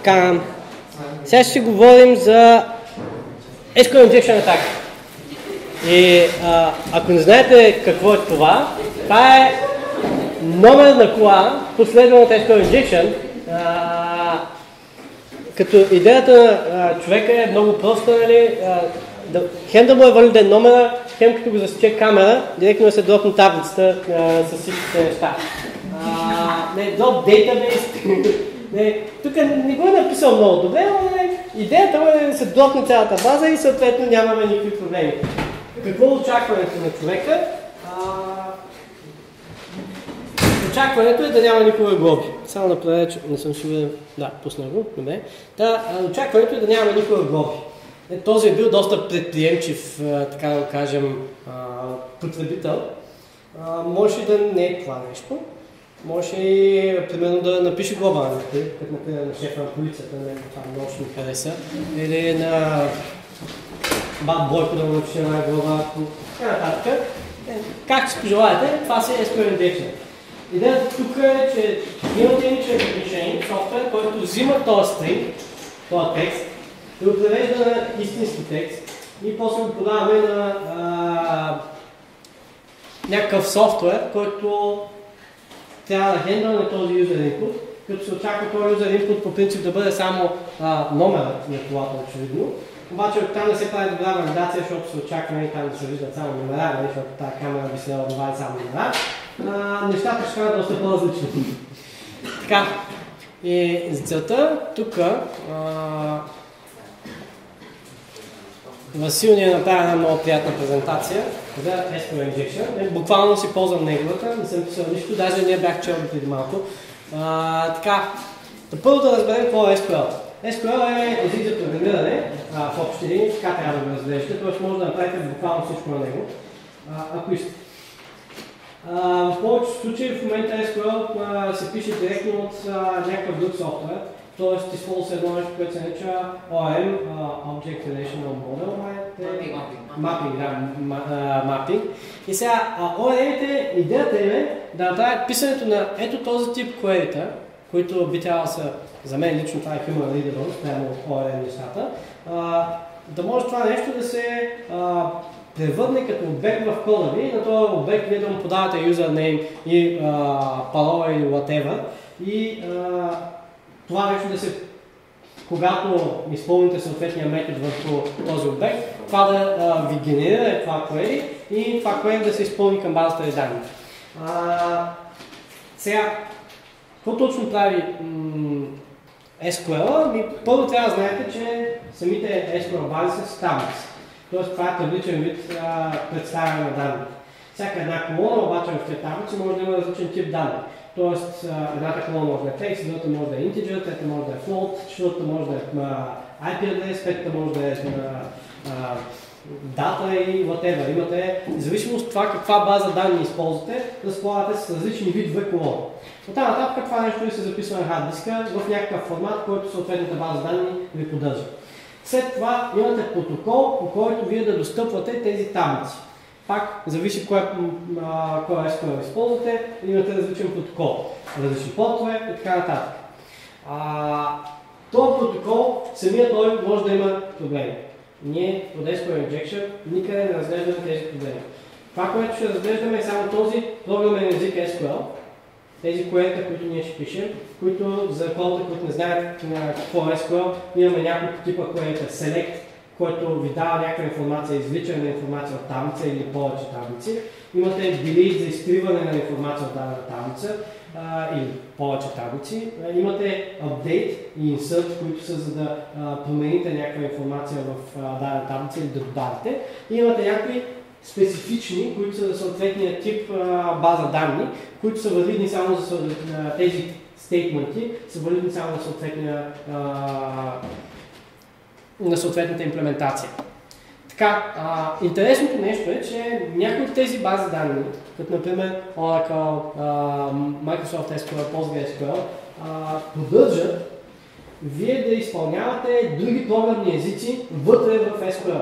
Така, сега ще говорим за SQL Injection Attack. И ако не знаете какво е това, това е номер на кола, последван от SQL Injection. Като идеята на човека е много проста, нали? Хем да му е валиден номера, хем като го засече камера, директно да се дропне таблицата с всичките неща. Drop database. Тук не го е написал много добре, но идеята му е да се дропне цялата база и съответно нямаме никакви проблеми. Какво е очакването на човека? Очакването е да няма никога глоби. Само да проверя, че не съм сигурен. Да, пусна го. Добре. Очакването е да няма никога глоби. Този е бил доста предприемчив, така да го кажем, потребител. Може и да не е това нещо. Може и, примерно, да напише глоба, като например на шефа на полицията, това много ще ми хареса. Или на бад бойко да му напише една глоба. Така нататък. Както си пожелаете, това си SQL Injection. Идеята тук е, че имате един решение, софтуер, който взима този стринг, този текст, и го превежда на истински текст и после го подаваме на някакъв софтуер, който трябва да хендълне този user input, като се очаква този user input по принцип да бъде само номерът на колата, очевидно. Обаче там не се прави добра валидация, защото се очаква и там да се виждат само номера, защото тази камера би следвала да вади само номера. Нещата ще станат доста по-различни. Така, и за целта тук Васил ни е направил една много приятна презентация за SQL Injection. Буквално си ползвам неговата, не съм писал нищо, даже не бях чел преди малко. Така, първо да разберем какво е SQL. SQL е език за програмиране в общи линии, така трябва да го разглеждате, т.е. може да направите буквално всичко на него, ако искате. В повечето случаи в момента SQL се пише директно от някакъв друг софтуер, т.е. използва едно нещо, което се нарича ORM, Object Relational Model, Mapping. И сега ORM-ите, идеята им е да направят писането на ето този тип query-та, които би трябвало да са, за мен лично това е human readable, спрямо ORM нещата, да може това нещо да се превърне като обект в кода ви, на този обект вие да му подавате юзернейм и парола или whatever. И това нещо да се, когато изпълните съответния метод върху този обект, това да ви генерира това query и това query да се изпълни към базата ви данни. Сега, какво точно прави SQL? Първо трябва да знаете, че самите SQL бази са таблици. Тоест това е табличен вид представяне на данни. Всяка една колона, обаче в тези таблици може да има различен тип данни. Тоест едната колона може да е text, другата може да е integer, трета може да е float, четвъртата може да е IP address, петата може да е дата и whatever. Имате, в зависимост от това каква база данни използвате, разполагате с различни видове колони. Оттам нататък това нещо ви се записва на хард диска в някакъв формат, който съответната база данни ви поддържа. След това имате протокол, по който вие да достъпвате тези таблици. Пак зависи кой SQL използвате, имате различен протокол, различни портове и така нататък. Този протокол, самият той може да има проблеми. Ние от SQL Injection никъде не разглеждаме тези проблеми. Това, което ще разглеждаме е само този програмен език SQL, тези query-та, които ние ще пишем, които за хората, които не знаят какво е SQL, имаме няколко типа query-та. Select, който ви дава някаква информация, извличане на информация от таблица или повече таблици. Имате delete за изтриване на информация от дадена таблица или повече таблици. Имате update и insert, които са за да промените някаква информация в дадена таблица или да добавите. И имате някакви специфични, които са за съответния тип база данни, които са валидни само за тези стейтменти, са валидни само на съответната имплементация. Така, интересното нещо е, че някои от тези бази данни, като например Oracle, Microsoft SQL, PostgreSQL, поддържат вие да изпълнявате други програмни езици вътре в SQL.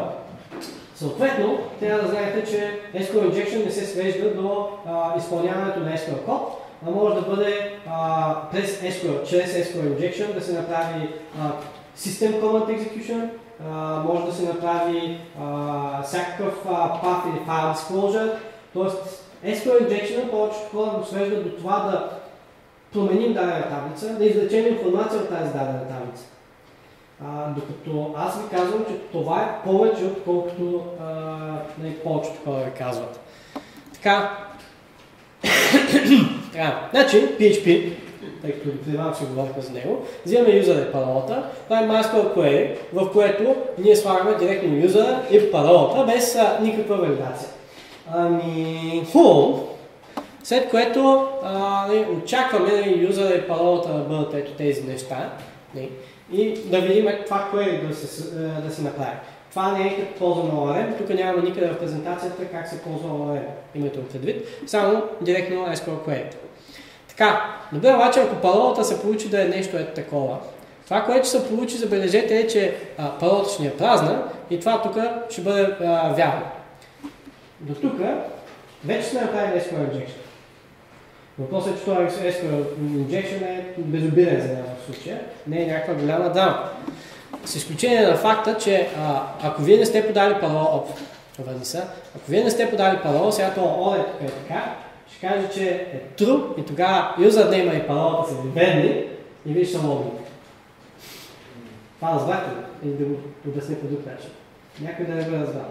Съответно, трябва да знаете, че SQL Injection не се свежда до изпълняването на SQL код, може да бъде през SQL, чрез SQL Injection да се направи System Command Execution, може да се направи всякакъв path или file disclosure. Тоест SQL Injection повечето хора го свеждат до това да променим дадена таблица, да извлечем информация от тази дадена таблица. Докато аз ви казвам, че това е повече, отколкото повечето хора ви казват. Така, значи PHP, тъй като преди малко ще говорихме за него, взимаме юзера и паролата, това е MySQL query, в което ние слагаме директно юзера и паролата, без никаква валидация. Хубаво, след което очакваме юзера и паролата да бъдат ето тези неща и да видим това query да се направи. Това не е като ползва на ORM, тук няма никъде в презентацията как се ползва ORM, имайте го предвид, само директно SQL query. Така, добре, обаче ако паролата се получи да е нещо ето такова, това, което ще се получи, забележете е, че паролата ще ни е празна и това тук ще бъде вярно. До тук вече сме направили SQL Injection. Въпросът е, че това SQL Injection е безобиден за нас в случая, не е някаква голяма драма. С изключение на факта, че ако вие не сте подали парола, ако вие не сте подали парола, сега това ORM е така, ще каже, че е true и тогава юзернейма и паролата са верни и вие ще логин. Това разбрахте ли? Или да го обясня по друг начин. Някой да не го разбрал.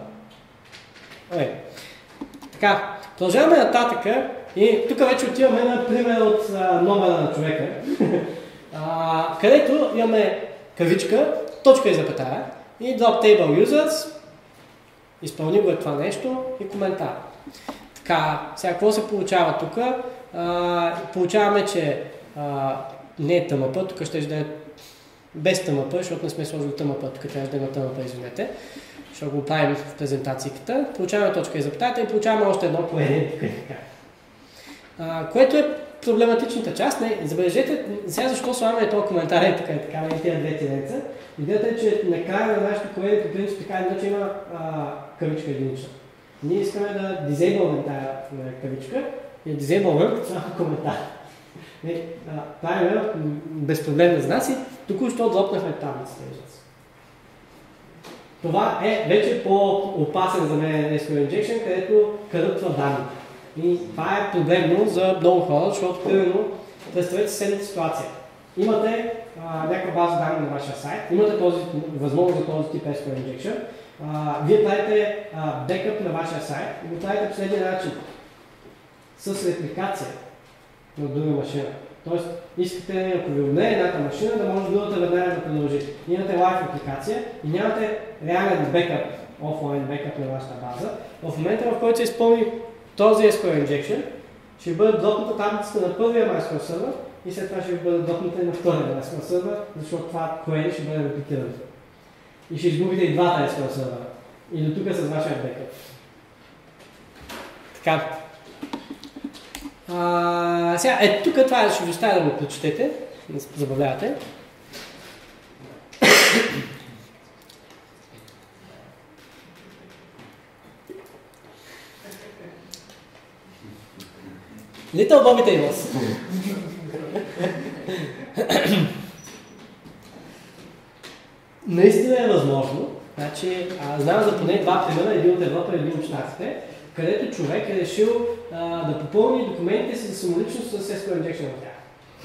Така, продължаваме нататък и тук вече отиваме на пример от номера на човека, където имаме кавичка, точка и запетая и drop table users, изпълни го е това нещо и коментар. Така, сега какво се получава тук? Получаваме, че не е тъмъпа, тук ще да е без тъмъпа, защото не сме сложили тъмъпа, тук трябва да има тъмъпа, извинете. Ще го правим в презентацията. Получаваме точка и запетая и получаваме още едно query. Което е проблематичната част. Забележете сега защо слагаме този коментар и така, и тези две тиреца. Идеята е, че накрая на нашето query по принцип така иначе има кавичка единична. Ние искаме да дизейбълваме тази кавичка и да дизейбълваме като само коментар. Правим безпроблемно за нас и току-що дропнахме таблицата. Това е вече по-опасен за мен SQL Injection, където къръпва данни. И това е проблемно за много хора, защото примерно представете следната ситуация. Имате някаква база данни на вашия сайт, имате възможност за този тип SQL Injection, вие правите бекъп на вашия сайт и го правите по следния начин. С репликация на друга машина. Тоест, искате, ако ви умре едната машина, да може другата веднага да продължи. Имате лайв апликация и нямате реален бекъп, офлайн бекъп на вашата база. В момента, в който се изпълни този SQL Injection, ще бъде дропната таблицата на първия MySQL сервер и след това ще бъде дропната и на втория MySQL сервер, защото това query ще бъде репликирано. И ще изгубите и двата SQL сервера. И до тук с вашия бекъп. Така. Сега, тук това ще ви оставя да го прочетете, да се забавлявате. Little Bobby Tables. Наистина е възможно. Значи, знам за поне два примера, един от Европа и един от Штатите, където човек е решил да попълни документите си за самоличност с SQL Injection на тях.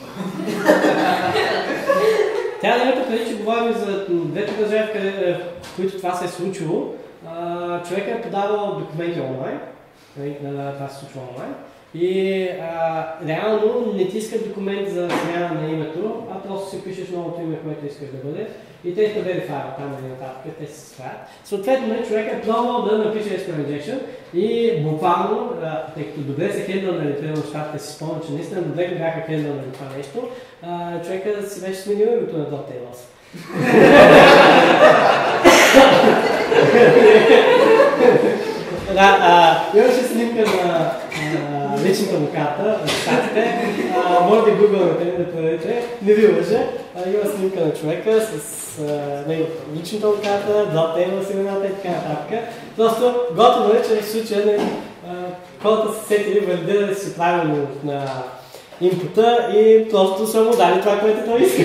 Тя да имате преди, че говорим за двете държави, в които това се е случило. Човекът е подавал документи онлайн, това се случва онлайн, и реално не ти искат документ за смяна на името, а просто си пишеш новото име, което искаш да бъде. И те ще верифайват там и нататък, те се справят. Съответно, човек е пробвал да напише SQL Injection и буквално, тъй като добре се хендлнали, примерно щатите си спомнят, че наистина добре бяха хендлнали това нещо, човека си беше сменил името на DotTables. Имаше снимка на личната му карта от щатите, може да гугълнете да проверите, не ви лъжа. Има снимка на човека с личната му карта, DotTables имената и така нататък. Просто готово е, че в случая хората се сетили, валидирали си правилно на инпута и просто са му дали това, което той иска.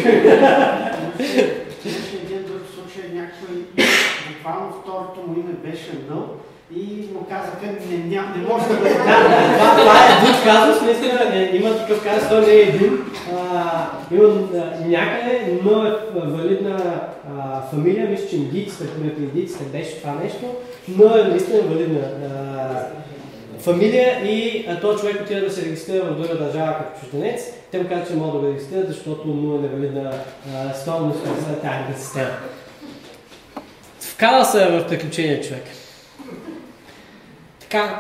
Имаше един друг случай, някой буквално второто му име беше Нъл и му казаха, не може да бъде. Това е друг казус, наистина има такъв казус, той не е един. Има някъде, но е валидна фамилия, мисля, че индийците беше това нещо, но е наистина валидна фамилия и този човек отида да се регистрира в друга държава като чужденец. Те му казват, че могат да го регистрират, защото му е невалидна стойност за тяхната система. Вкара се в приключение човек. Така,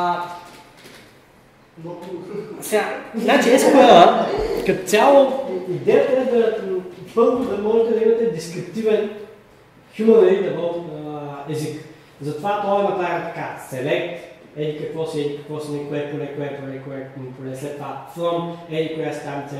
сега, значи SQL, като цяло, идеята е да първо да можете да имате дескриптивен human readable език. Затова той направи така, select, еди какво си, кое поле, след това from, еди коя страница,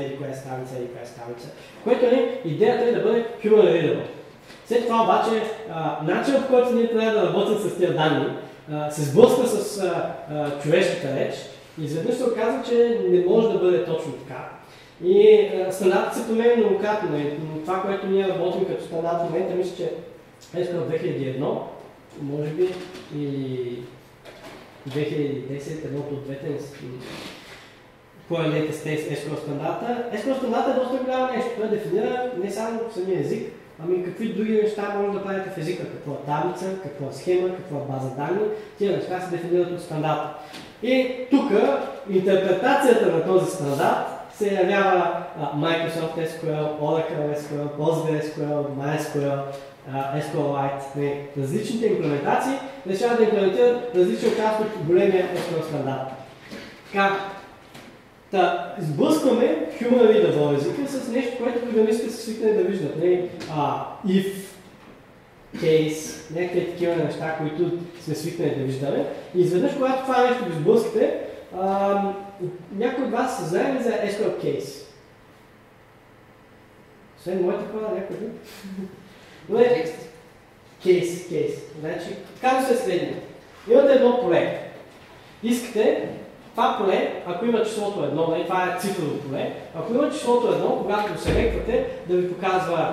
което идеята е да бъде human readable. След това обаче, начинът, по който ние трябва да работим с тези данни, се сблъсква с човешката реч и изведнъж се оказва, че не може да бъде точно така. И стандартът се променя многократно. Това, което ние работим като стандарт в момента, мисля, че е в 2001, може би, или 2010, едното от двете, кой е latest SQL стандарта. SQL стандарта е доста голямо нещо. Той дефинира не само самия език, ами какви други неща може да правите в езика, какво е таблица, какво е схема, какво е база данни, тия неща се дефинират от стандарта. И тук интерпретацията на този стандарт се явява Microsoft SQL, Oracle SQL, PostgreSQL, MySQL, SQLite, различните имплементации решават да имплементират различни части от големия SQL стандарт. Така, сблъскваме human readable езика с нещо, което програмистите са свикнали да виждат. If, case, някакви такива неща, които сме свикнали да виждаме. И изведнъж, когато това нещо го сблъскате, някой от вас знае ли за SQL case? Освен моята хора, някой друг? Case. Значи, казва се следния. Имате едно поле. Искате това поле, ако има числото 1, това е цифрово поле, ако има числото 1, когато го селектвате, да ви показва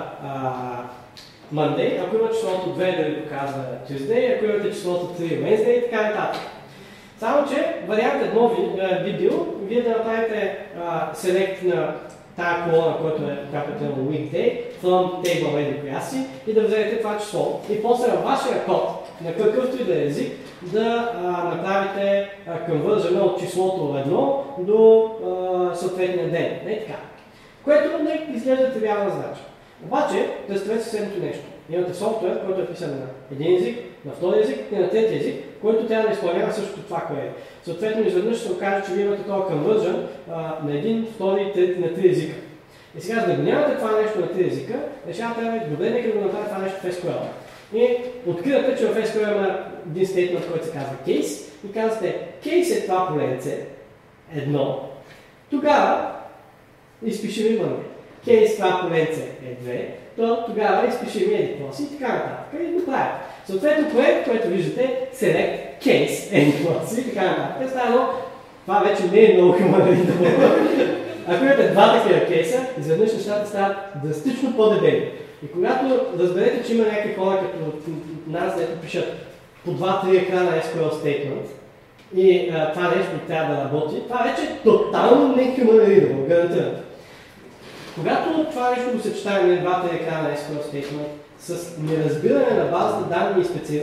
Monday, ако има числото 2, да ви показва Tuesday, ако имате числото 3, Wednesday и така нататък. Само, че вариант едно видео, вие да направите селект на тази колона, която е weekday, from table еди коя си и да вземете това число. И после във вашия код, на какъвто и да е език, да направите конвържена от числото 1 до съответния ден. Не така. Което не изглежда тривиална задача. Обаче, представете следното нещо. Имате софтуер, който е писан на един език, на втори език и на трети език, който трябва да изпълнява същото това, което е. Съответно, изведнъж се окаже, че вие имате този conversion на един, втори, трети, на три езика. И сега, за да го нямате това нещо на три езика, решавате, добре, нека да го направя това нещо в SQL. И откривате, че в SQL има един стейтмент, който се казва case, и казвате, case е това поленце, едно, тогава изпишем имаме. Case това поленце е 2, то тогава изпишем еди си и така нататък. И го правим. Съответно, което виждате, select case еди си и така нататък. Това вече не е много хуманитарно. Ако имате два такива кейса, изведнъж нещата стават драстично по-дебели. И когато разберете, че има някакви хора като нас, дето пишат по 2-3 екрана SQL statement и това нещо трябва да работи, това вече е тотално не human readable, гарантирам. Когато това нещо го съчетаваме на двата екрана SQL statement с неразбиране на базата данни и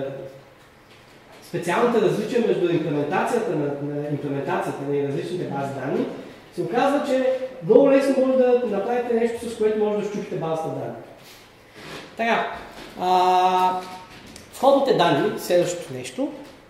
специалните различия между имплементацията на различните бази данни, се оказва, че много лесно може да направите нещо, с което може да щупите базата данни. Така, входните данни, следващото нещо,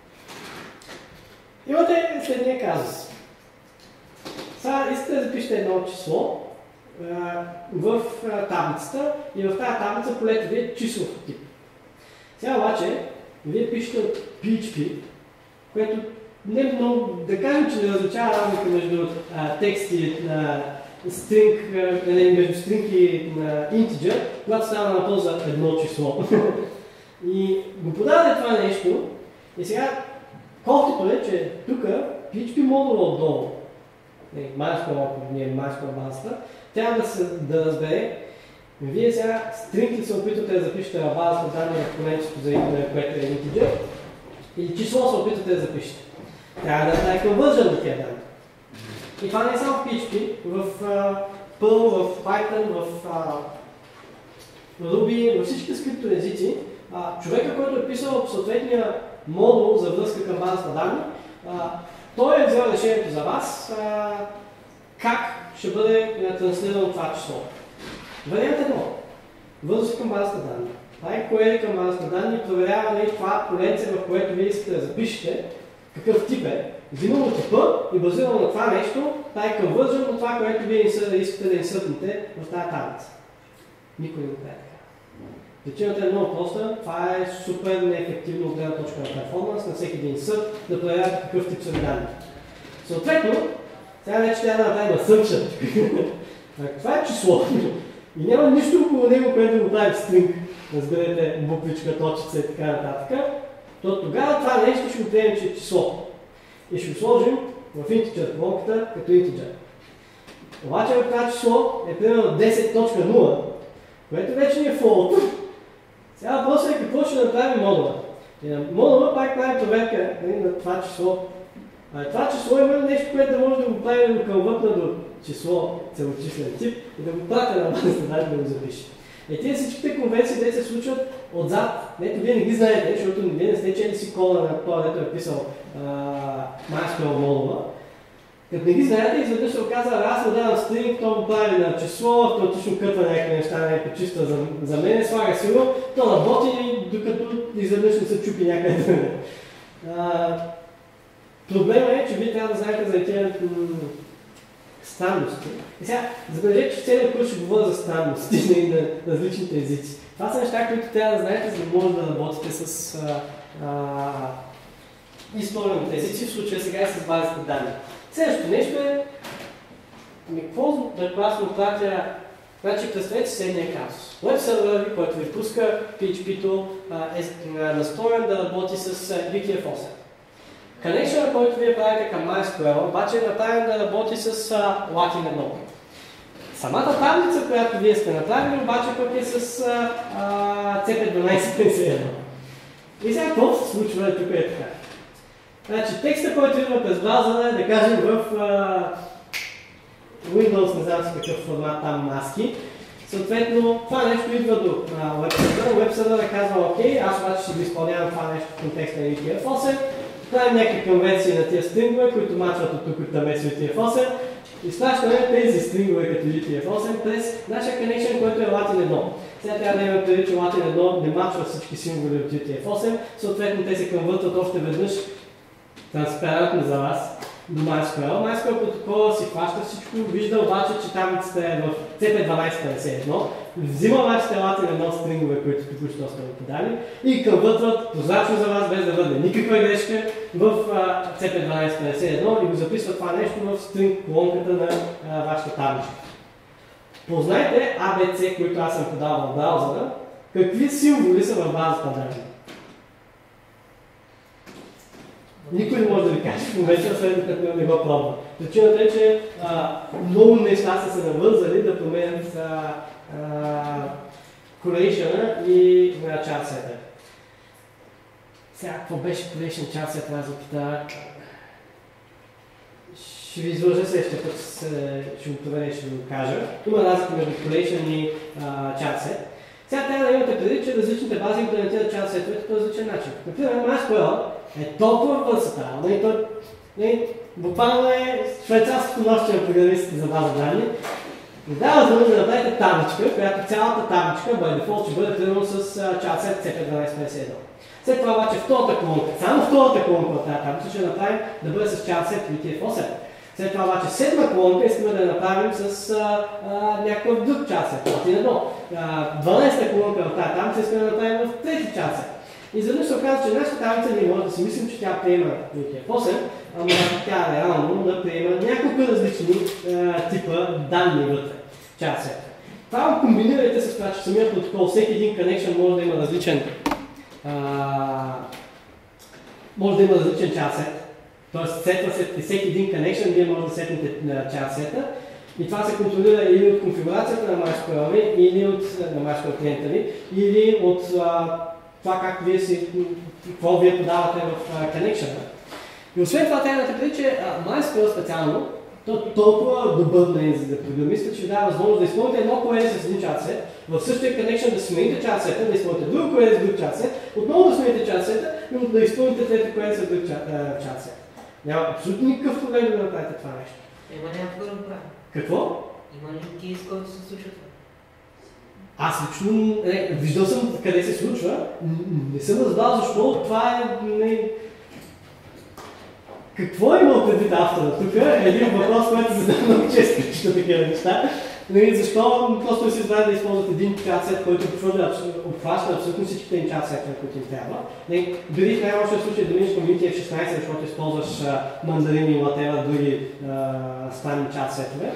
имате следния казус. Сега искате да запишете едно число в таблицата и в тази таблица полето ви е числов тип. Сега обаче, вие пишете от PHP, което не много, да кажем, че не различава разлика между текст и string, между string и integer, когато става на въпрос за едно число. И го подавате това нещо и сега кофтито е, че тук PHP модула отдолу MySQL, ако не е MySQL базата, трябва да разбере, вие сега string ли се опитвате да запишете в базата данни на понятието за което е integer, или число се опитвате да запишете. Трябва да направи conversion на тия данни. И това не е само в PHP, в Perl, в Python, в Ruby, във всички скриптови езици, човека, който е писал съответния модул за връзка към базата данни, той е взел решението за вас как ще бъде транслирано това число. Вариант 1. Връзка към базата данни. Query към базата данни проверява това поленце, в което вие искате да запишете, какъв тип е. Взимаме типа и базирано на това нещо, conversion на това, което вие искате да инсъртнете в тази таблица. Никой не го прави така. Причината е много проста, това е супер неефективно от гледна точка на перформанс, на всеки един съд да проверява какъв тип са данни. Съответно, сега вече трябва да направим assumption. Това е число и няма нищо около него, което да го прави string. Разберете буквичка, точица и така нататък. То тогава това нещо ще го приемем, че е число. И ще го сложим в integer колонката като integer. Обаче това число е примерно 10.0, което вече не е false. Сега въпросът е какво ще направи модула. Модула пак прави проверка на това число. Това число има нещо, което да може да го прави да го конвъртна до число, целочислен тип и да го пратя на базата данни да го запише. Тези всичките конвенции те се случват отзад. Ето вие не ги знаете, защото вие не сте чели си кода на това, дето е писал MySQL модула. Като не ги знаете, изведнъж се оказа, аз му давам string, то го прави на число, автоматично кътва някакви неща, някакви чиста за мен, слага си го, то работи, докато изведнъж не се чупи някъде другаде. Проблема е, че вие трябва да знаете за тези странности. И сега, забележете, че целият курс ще говоря за странности на различните езици. Това са неща, които трябва да знаете, за да може да работите с изпълнените езици, в случая сега и с базите данни. Следващото нещо е, какво да класно пратя, значи представете следния казус. Web сервер, който ви пуска PHP-то, е настроен да работи с UTF-8. Connection, който вие правите към MySQL, обаче е направен да работи с Latin 1. Самата таблица, която вие сте направили, обаче пък е с CP1251. И сега какво се случва тук е така? Значи текста, който идва през браузъра, да кажем в Windows, не знам с какъв формат там маски. Съответно, това нещо идва до веб-сервера да казва, окей, аз обаче ще го изпълнявам това нещо в контекста на UTF-8. Правим някакви конвенции на тия стрингове, които мачват от тук от там с UTF-8. Изпращаме тези стрингове като UTF-8 през нашия connection, който е Latin 1. Сега трябва да имаме преди, че Latin 1 не мачва всички символи от UTF-8, съответно те се конвъртват още веднъж транспарентно за вас до MySQL. MySQL протокола си хваща всичко, вижда обаче, че таблицата е в CP1251, взима вашите Latin 1 стрингове, които току-що сме подали и конвъртват прозрачно за вас, без да бъде никаква грешка в CP1251 и го записва това нещо в стринг колонката на вашата табличка. Познайте ABC, които аз съм подал в браузъра, какви символи са в базата данни. Никой не може да ви каже в момента, след като не го пробва. Причината е, че много неща са се навързали да променят collation и child set. Сега, какво беше collation child set, аз запита. Ще ви излъжа следващия път, ще го проверя и ще ви го кажа. Има разлика между collation и child set. Сега трябва да имате преди, че различните бази имплементират child set-овете по различен начин. Например, MySQL е толкова върсатилно и то буквално е швейцарското нощче на програмистите за база данни. Ви дава възможност да направите табличка, която цялата табличка by default ще бъде примерно с child set CP1251. След това обаче втората колонка, само втората колонка от тази таблица ще направим да бъде с child set UTF-8. След това обаче седма колонка искаме да я направим с някакъв друг child set, Latin 1. 12-та колонка в тази таблица искаме да направим в трети child set. И изведнъж се оказва, че нашата таблица не може да си мислим, че тя приема UTF-8, ама тя реално да приема няколко различни типа данни вътре. Child set. Това го комбинирайте с това, че самият протокол, всеки един connection може да има различен child set. Тоест, сетва се всеки един connection, вие може да сетнете чат сета. И това се контролира или от конфигурацията на MySQL ви, или от MySQL клиента ви, или от това как вие какво вие подавате в connection. И освен това трябва да те преди, че MySQL специално, то толкова добър за да програмиста, че ви дава възможност да изпълните едно query с един чат сет, в същия connection да смените чат сета, да изпълните друг query с друг чат сет, отново да смените чат сета и да изпълните трети query с друг чат сет. Няма абсолютно никакъв проблем да направите това нещо. Някакво да го правим. Какво? Има ли кейс, който се случва това? Аз лично виждал съм къде се случва, не съм разбрал защо това е... Какво е имал предвид автора? Тук е един въпрос, който се задава много често, че такива неща. Защо просто си избрали да използват един чат сет, който обхваща абсолютно всичките им чат сетове, които им трябва. Дори в най-лошия случай да минеш Community F16, защото използваш мандарини и латера, други странни чат сетове.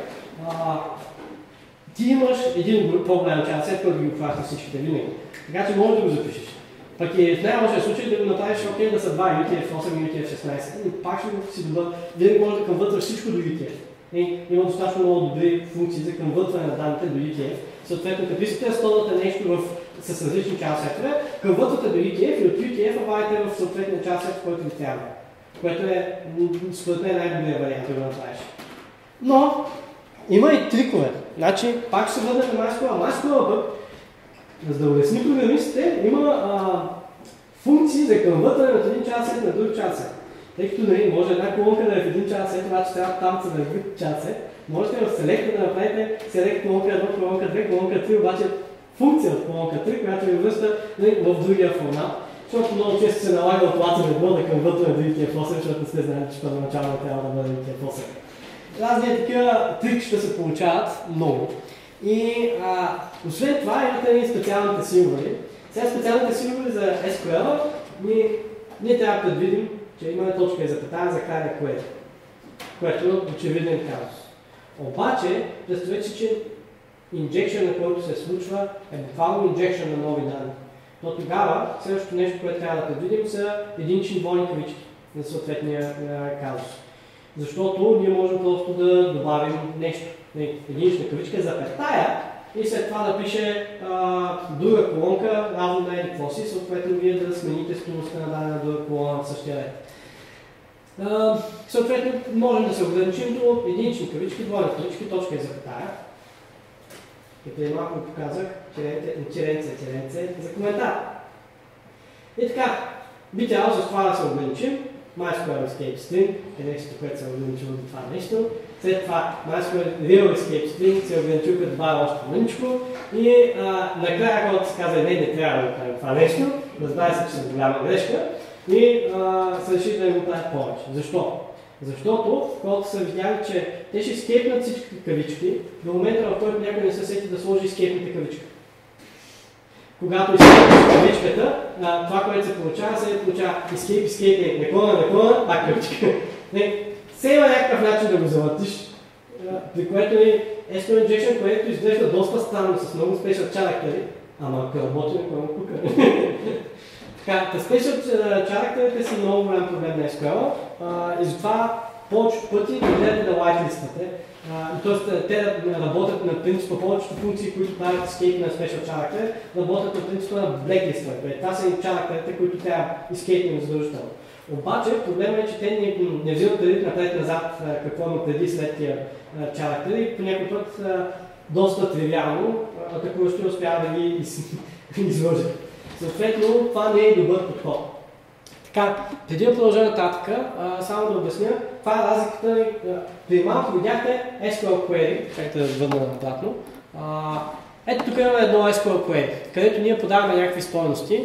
Ти имаш един по-голям чат сет, който ги обхваща всичките винаги. Така че можеш да го запишеш. Пък и в най-лошия случай да го направиш окей да са два UTF-8 и UTF-16. И пак ще си добър. Винаги можеш да конвъртваш всичко до UTF. Има достатъчно много добри функции за конвъртване на данните до UTF. Съответно, като искате да стълвате нещо с различни чат-сетове, конвъртвате до UTF и от UTF вадите в съответния чат-сет, в който ви трябва. Което е, според мен, най-добрият вариант да го направиш. Но има и трикове. Значи, пак ще се върнем на MySQL. MySQL пък, за да улесни програмистите, има функции за конвъртване от един чат-сет на друг чат-сет. Тъй като може една колонка да е в един чат-сет, обаче трябва там да е в друг чат-сет. Можете в селекта да направите селект колонка 1, колонка 2, колонка 3, обаче функция от колонка 3, която ви връща в другия формат. Защото много често се налага от латер едно да конвъртваме до UTF-8, защото не сте знали, че първоначално трябва да бъде UTF-8. Разни такива трикчета се получават много. И освен това имате и специалните символи. Сега специалните символи за SQL ние трябва да предвидим, че имаме точка и запетая за край на query, което е очевиден казус. Обаче, представете, че инжекшън, на който се случва, е буквално инжекшън на нови данни. Но тогава, следващото нещо, което трябва да предвидим, са единични двойни кавички на съответния казус. Защото ние можем просто да добавим нещо. Единична кавичка, запетая, и след това да пише друга колонка, равно на еди какво си, съответно вие да смените стойността на дадена друга колона в същия ред. Съответно, можем да се ограничим до единични кавички, двойни кавички, точка и запетая. И преди малко показах черенце за коментар. И така, би трябвало с това да се ограничим. MySQL Escape String е нещо, което се ограничило до това нещо. След това MySQL Real Escape String се ограничил като добавя още мъничко. И накрая, когато се каза, не трябва да правим това нещо, разбира се, че са голяма грешка. И са решили да го правят повече. Защо? Защото, когато са видяли, че те ще скепнат всички кавички, до момента, в който някой не се сети да сложи скепната кавичка. Когато изкепнеш кавичката, това, което се получава, escape, наклона, пак кавичка. Все има някакъв начин да го завъртиш, при което SQL Injection, което изглежда доста странно, с много special characters, ама ако работи, кой му пука. Така, special characterите са много голям проблем на SQL и затова повечето пъти гледате да whitelistате. Тоест, те работят на принципа, повечето функции, които правят escape на special character, работят на принципа на blacklist. Това са и characterите, които трябва escape задължително. Обаче, проблемът е, че те не взимат предвид напред-назад какво има преди след тия characters и по някой път доста тривиално атакуващи успява да ги излъжи. Съответно, това не е добър подход. Така, преди да продължа нататък, само да обясня, това е разликата. Преди малко видяхте SQL Query, чакайте да върна обратно. Ето тук имаме едно SQL Query, където ние подаваме някакви стойности.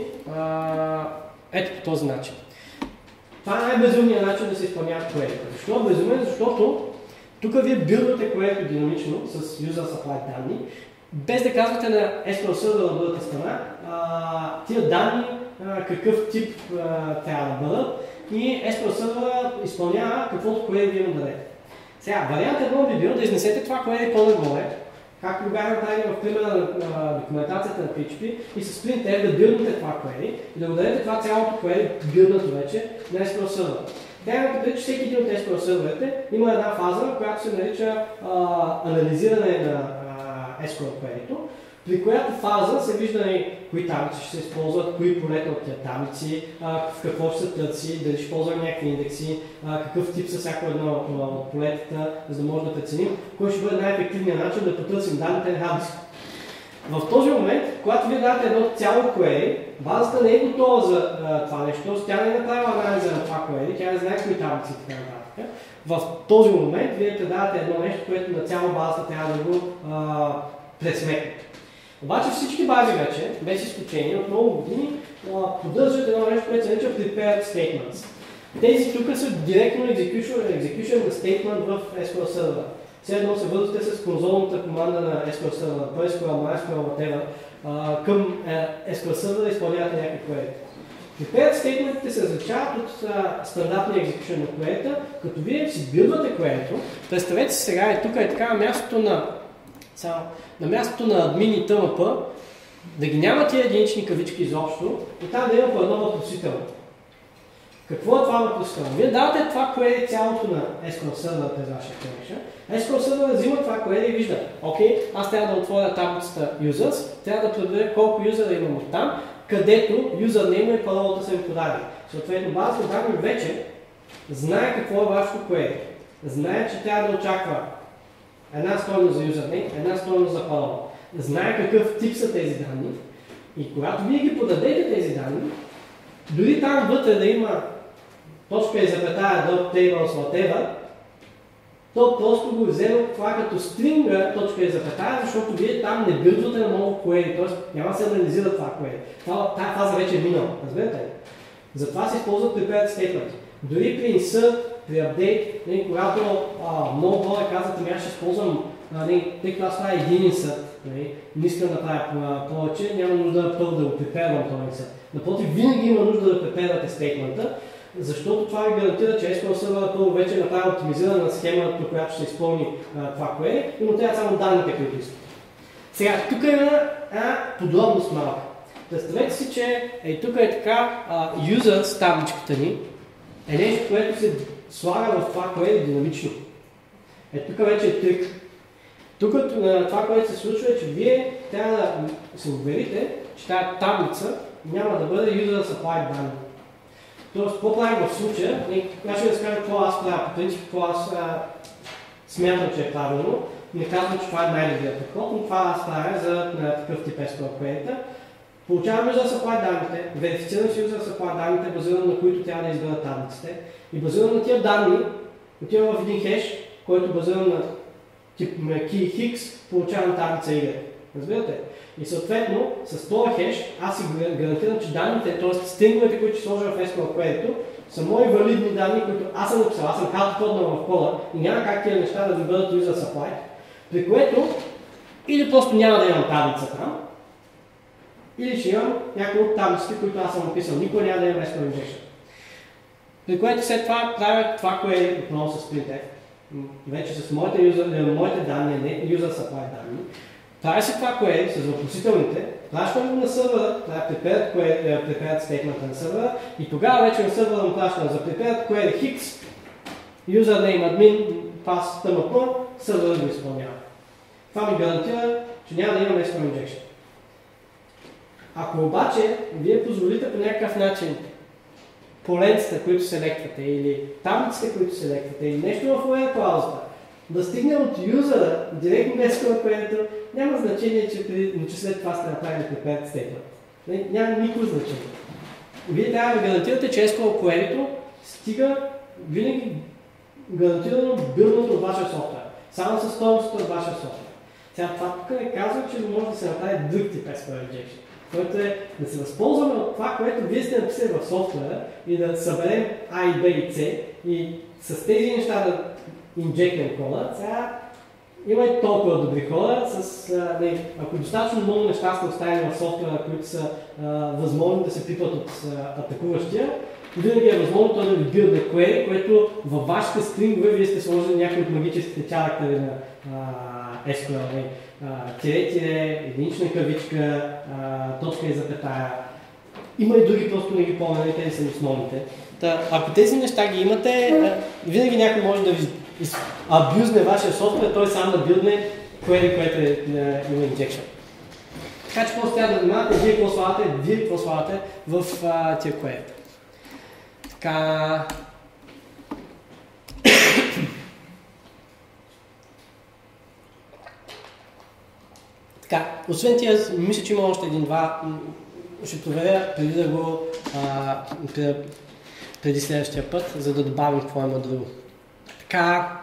Ето по този начин. Това е най-безумният начин да се изпълняват query. Защо безумен? Защото тук вие билдвате query динамично с user supply данни, без да казвате на SQL Server на другата страна тия данни какъв тип трябва да бъдат и SQL Server изпълнява каквото query вие му дадете. Сега, вариант едно би бил да изнесете това query по-нагоре, както бяха направили в примера на документацията на PHP и с printf да билднете това query и да го дадете това цялото query билднато вече на SQL Server. Тя имате преди, че всеки един от SQL серверите има една фаза, която се нарича анализиране на SQL query-то, при която фаза се вижда кои таблици ще се използват, кои полета от тези таблици, в какво ще се търси, дали ще ползваме някакви индекси, какъв тип са всяко едно от полетата, за да може да преценим кой ще бъде най-ефективният начин да потърсим данните на hard диска. В този момент, когато вие давате едно цяло query, базата не е готова за това нещо, т.е. тя не е направила анализа на това query, тя не знае кои таблици и така нататък. В този момент вие предавате едно нещо, което на цяло базата трябва да го пресметне. Обаче всички бази вече, без изключение, от много години, поддържат едно нещо, което се нарича Prepared Statements. Тези тук са директно execution на statement в SQL Server. Все едно се вързвате с конзолната команда на SQL Server, на PostgreSQL, MySQL, whatever, към SQL Server да изпълнявате някакви query. Prepared Statementите се различават от стандартния execution на query-та, като вие си билдвате query-то. Представете си сега, тук е така мястото на мястото на админ и ТМП, да ги няма тия единични кавички изобщо и там да има по едно въпросително. Какво е това въпросително? Вие давате това query цялото на SQL Server през вашия connection. SQL Server взима това query и вижда, окей, аз трябва да отворя таблицата users, трябва да проверя колко юзера имам от там, където username и паролата са ми подадени. Съответно, базата данни вече знае какво е вашето query. Знае, че трябва да очаква една стойност за username, една стойност за парола. Знае какъв тип са тези данни и когато вие ги подадете тези данни, дори там вътре да има точка и запетая .tables whatever, то просто го взема това като стринга точка и запетая, защото вие там не билдвате на много query, т.е. няма да се анализира това query. Тая фаза вече е минала, разбирате ли? Затова се използват prepared statement. Дори при insert, при update, когато много хора казват, аз ще използвам, тъй като аз правя един insert, не искам да правя повече, няма нужда първо да го препервам този insert. Напротив, винаги има нужда да препервате стейтмента, защото това ви гарантира, че SQL Server първо вече направи оптимизирана схема, по която ще се изпълни това query, но трябва само данните, които искате. Сега, тук има подробност малка. Представете си, че тук е така users табличката ни, е нещо, което се слага в това query динамично. Тук вече е трик. Тук това, което се случва е, че вие трябва да се уверите, че тази таблица няма да бъде user supply данни. Тоест, какво правим в случая? Аз ще ви разкажа какво аз правя по принцип, какво аз смятам, че е правилно. Не казвам, че това е най-добрият подход, но това аз правя за такъв тип SQL query-та. Получавам user supply данните, верифицирам си user supply данните, базирано на които трябва да избера таблиците. И базирано на тия данни, отивам в един хеш, който базиран на тип key X, получавам таблица Y. Разбирате? И съответно, с този хеш, аз си гарантирам, че данните, т.е. стинговете, които ще сложа в SQL query-то, са мои валидни данни, които аз съм написал, аз съм хардкоднал в кода и няма как тия неща да бъдат user supply, при което или просто няма да имам таблица там, или ще имам някои от таблиците, които аз съм написал. Никой няма да имам SQL injection. При което след това правя това, което е отново с printf. Вече с моите данни, не user supply данни. Правя си това query с въпросителните, пращам го на сървъра, това е prepared statement на сървъра и тогава вече на сървъра му пращам за prepared query X, username admin, pass, tmp, сървъра го изпълнява. Това ми гарантира, че няма да имам SQL injection. Ако обаче вие позволите по някакъв начин поленцата, които селектвате, или таблиците, които селектвате, или нещо в web браузата, да стигне от юзера директно без query-то, няма значение, че след това сте направили prepared statement. Няма никакво значение. Вие трябва да гарантирате, че SQL query-то стига винаги гарантирано билдното от вашия софтуер. Само с стойността от вашия софтуер. Сега това тук не казва, че може да се направи друг тип SQL injection, което е да се възползваме от това, което вие сте написали в софтуера и да съберем A и B и C и с тези неща да инжектнем кода. Сега има и толкова добри хора, ако достатъчно много неща сте оставили в софтуера, които са възможни да се пипат от атакуващия, винаги е възможно той да ви билдне query, което във вашите стрингове вие сте сложили някои от магическите чарактери на SQL. Тире, единична кавичка, точка и запетая. Има и други, просто не ги помня, тези са основните. Ако тези неща ги имате, винаги някой може да ви абюзне вашия софтуер, той сам да билдне query, което има injection. Така че просто трябва да внимавате, вие какво слагате в тия query. Така... Така, освен тия, мисля, че има още един-два, ще проверя преди да го преди следващия път, за да добавим какво има друго. Така,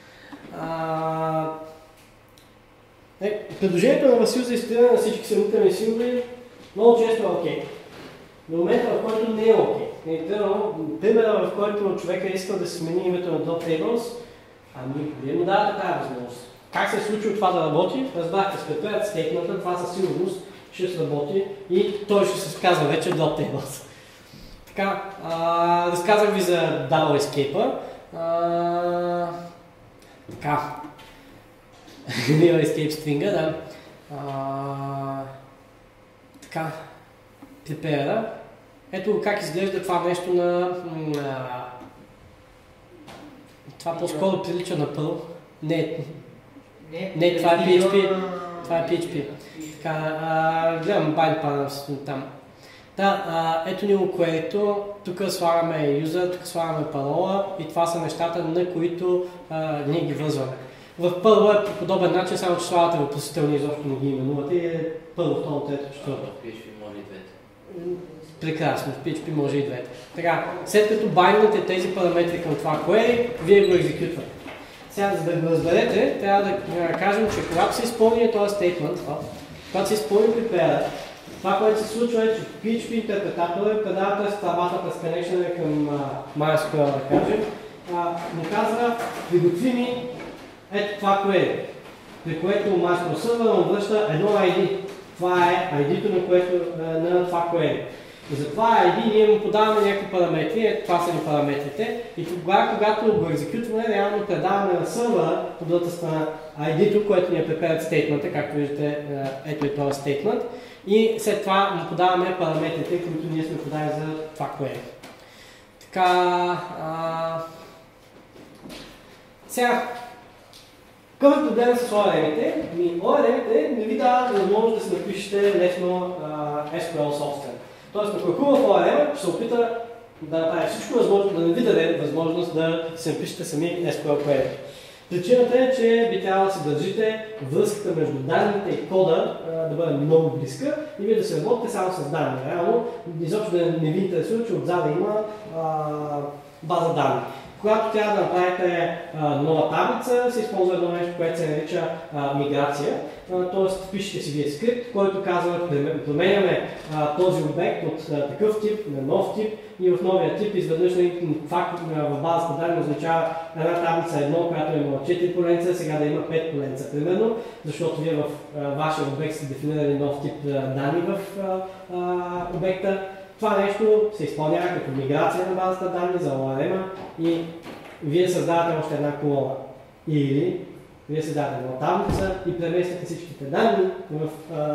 предложението на Васил за изпиране на всички съмнителни символи много често е окей. До момента, в който не е окей. Примерът, в който човека иска да се смени името на DropTables, вие му давате тази възможност. Как се е случило това да работи? Разбрахте, с предприят стейтмента, това със сигурност ще се работи и той ще се казва вече DropTables. Така, разказах ви за Double Escape-а. Така. Real Escape String-а, да. Така. Prepare-а. Ето как изглежда това нещо на... това по-скоро прилича на Perl. Не, това е PHP. Това е PHP. Така, гледам bind panels там. Да, ето ни го query-то, тук слагаме user, тук слагаме парола и това са нещата, на които ние ги вързваме. В Perl е по подобен начин, само че слагате въпросителни, изобщо не ги именувате и е първо, второ, трето, четвърто. В PHP може и двете. Прекрасно, в PHP може и двете. Така, след като байднете тези параметри към това query, вие го екзекютвате. Сега, за да го разберете, трябва да кажем, че когато се изпълни този statement, когато се изпълни prepare, това, което се случва е, че PHP интерпретатора предава през табата, през connection към MySQL, да кажем, му казва, приготви ми ето това query, при което MySQL сервер му връща едно ID. Това е ID-то на това query. И за това ID ние му подаваме някакви параметри, това са ни параметрите, и тогава, когато го екзекютваме, реално предаваме на сървъра по другата страна ID-то, което ни е prepared statement, както виждате, ето и този statement, и след това му подаваме параметрите, които ние сме подали за това query. Така... Сега, какъв е проблем с ORM-ите? ORM-ите не ви дава възможност да си напишете лесно SQL собствен. Тоест, ако е хубав ORM, ще се опита да направи всичко възможно, да не ви даде възможност да си напишете сами SQL query. Причината е, че би трябвало да си държите връзката между данните и кода да бъде много близка и вие да се работите само с данни. Реално, изобщо да не ви интересува, че отзад има база данни. Когато трябва да направите нова таблица, се използва едно нещо, което се нарича миграция. Т.е. пишете си вие скрипт, който казва, променяме този обект от такъв тип на нов тип и в новия тип изведнъж факт в базата данни означава една таблица едно, която е имала 4 поленца, сега да има 5 поленца, примерно, защото вие в вашия обект сте дефинирали нов тип данни в обекта. Това нещо се изпълнява като миграция на базата данни за ORM и вие създавате още една колона. Или вие създавате една таблица и преместите всичките данни в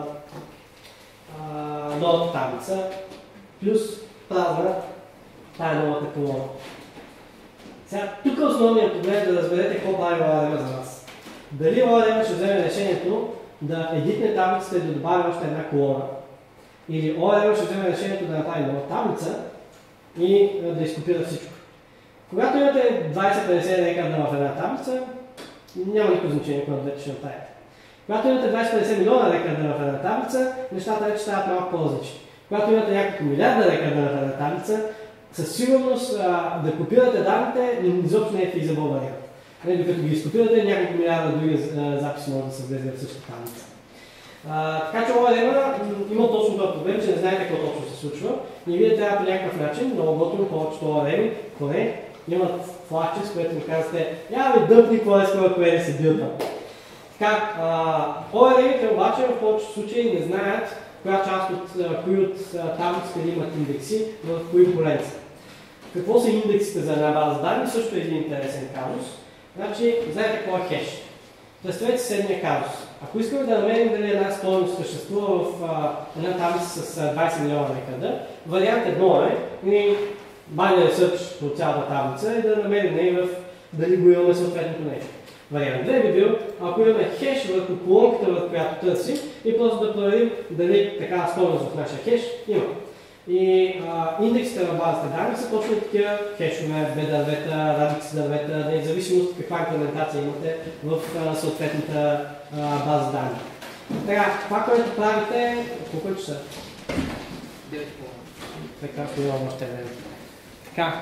новата таблица, плюс празна тая новата колона. Сега, тук основният проблем е да разберете какво прави ORM за вас. Дали ORM ще вземе решението да едитне таблицата и да добави още една колона, или ORM ще вземе решението да направи нова таблица и да изкопира всичко. Когато имате 20-50 рекърда в една таблица, няма никакво значение кой от двете ще направите. Когато имате 20-50 милиона рекърда в една таблица, нещата вече стават малко по-различни. Когато имате няколко милиарда рекърда в една таблица, със сигурност да копирате данните изобщо не е feasible вариант. Докато ги изкопирате, няколко милиарда други записи може да се влезе в същата таблица. Така че ORM има точно това проблем, че не знаете какво точно се случва и вие трябва по някакъв начин, много готово, повечето ORM, поне, имат флагче, с което ми казвате, ви дъпни какво е SQL query се билдва. Така, ORM-ите обаче в повечето случаи не знаят коя част кои от таблиците имат индекси в кои поленца. Какво са индексите за една база данни, също е един интересен казус. Значи, знаете какво е хеш. Представете следния казус. Ако искаме да намерим дали една стойност съществува в една таблица с 20 милиона рекърда, вариант 1 е и binary search по цялата таблица и да намерим дали го имаме съответното нещо. Вариант 2 би бил, ако имаме хеш върху колонката, върху която търсим и просто да проверим дали такава стойност в нашия хеш има. И индексите на базата данни са точно такива хешове, B дървета, радикс дървета, независимо от каква имплементация имате в съответната база данни. Така, това, което правите, колко часа? 9,5. Така, имам още време. Така,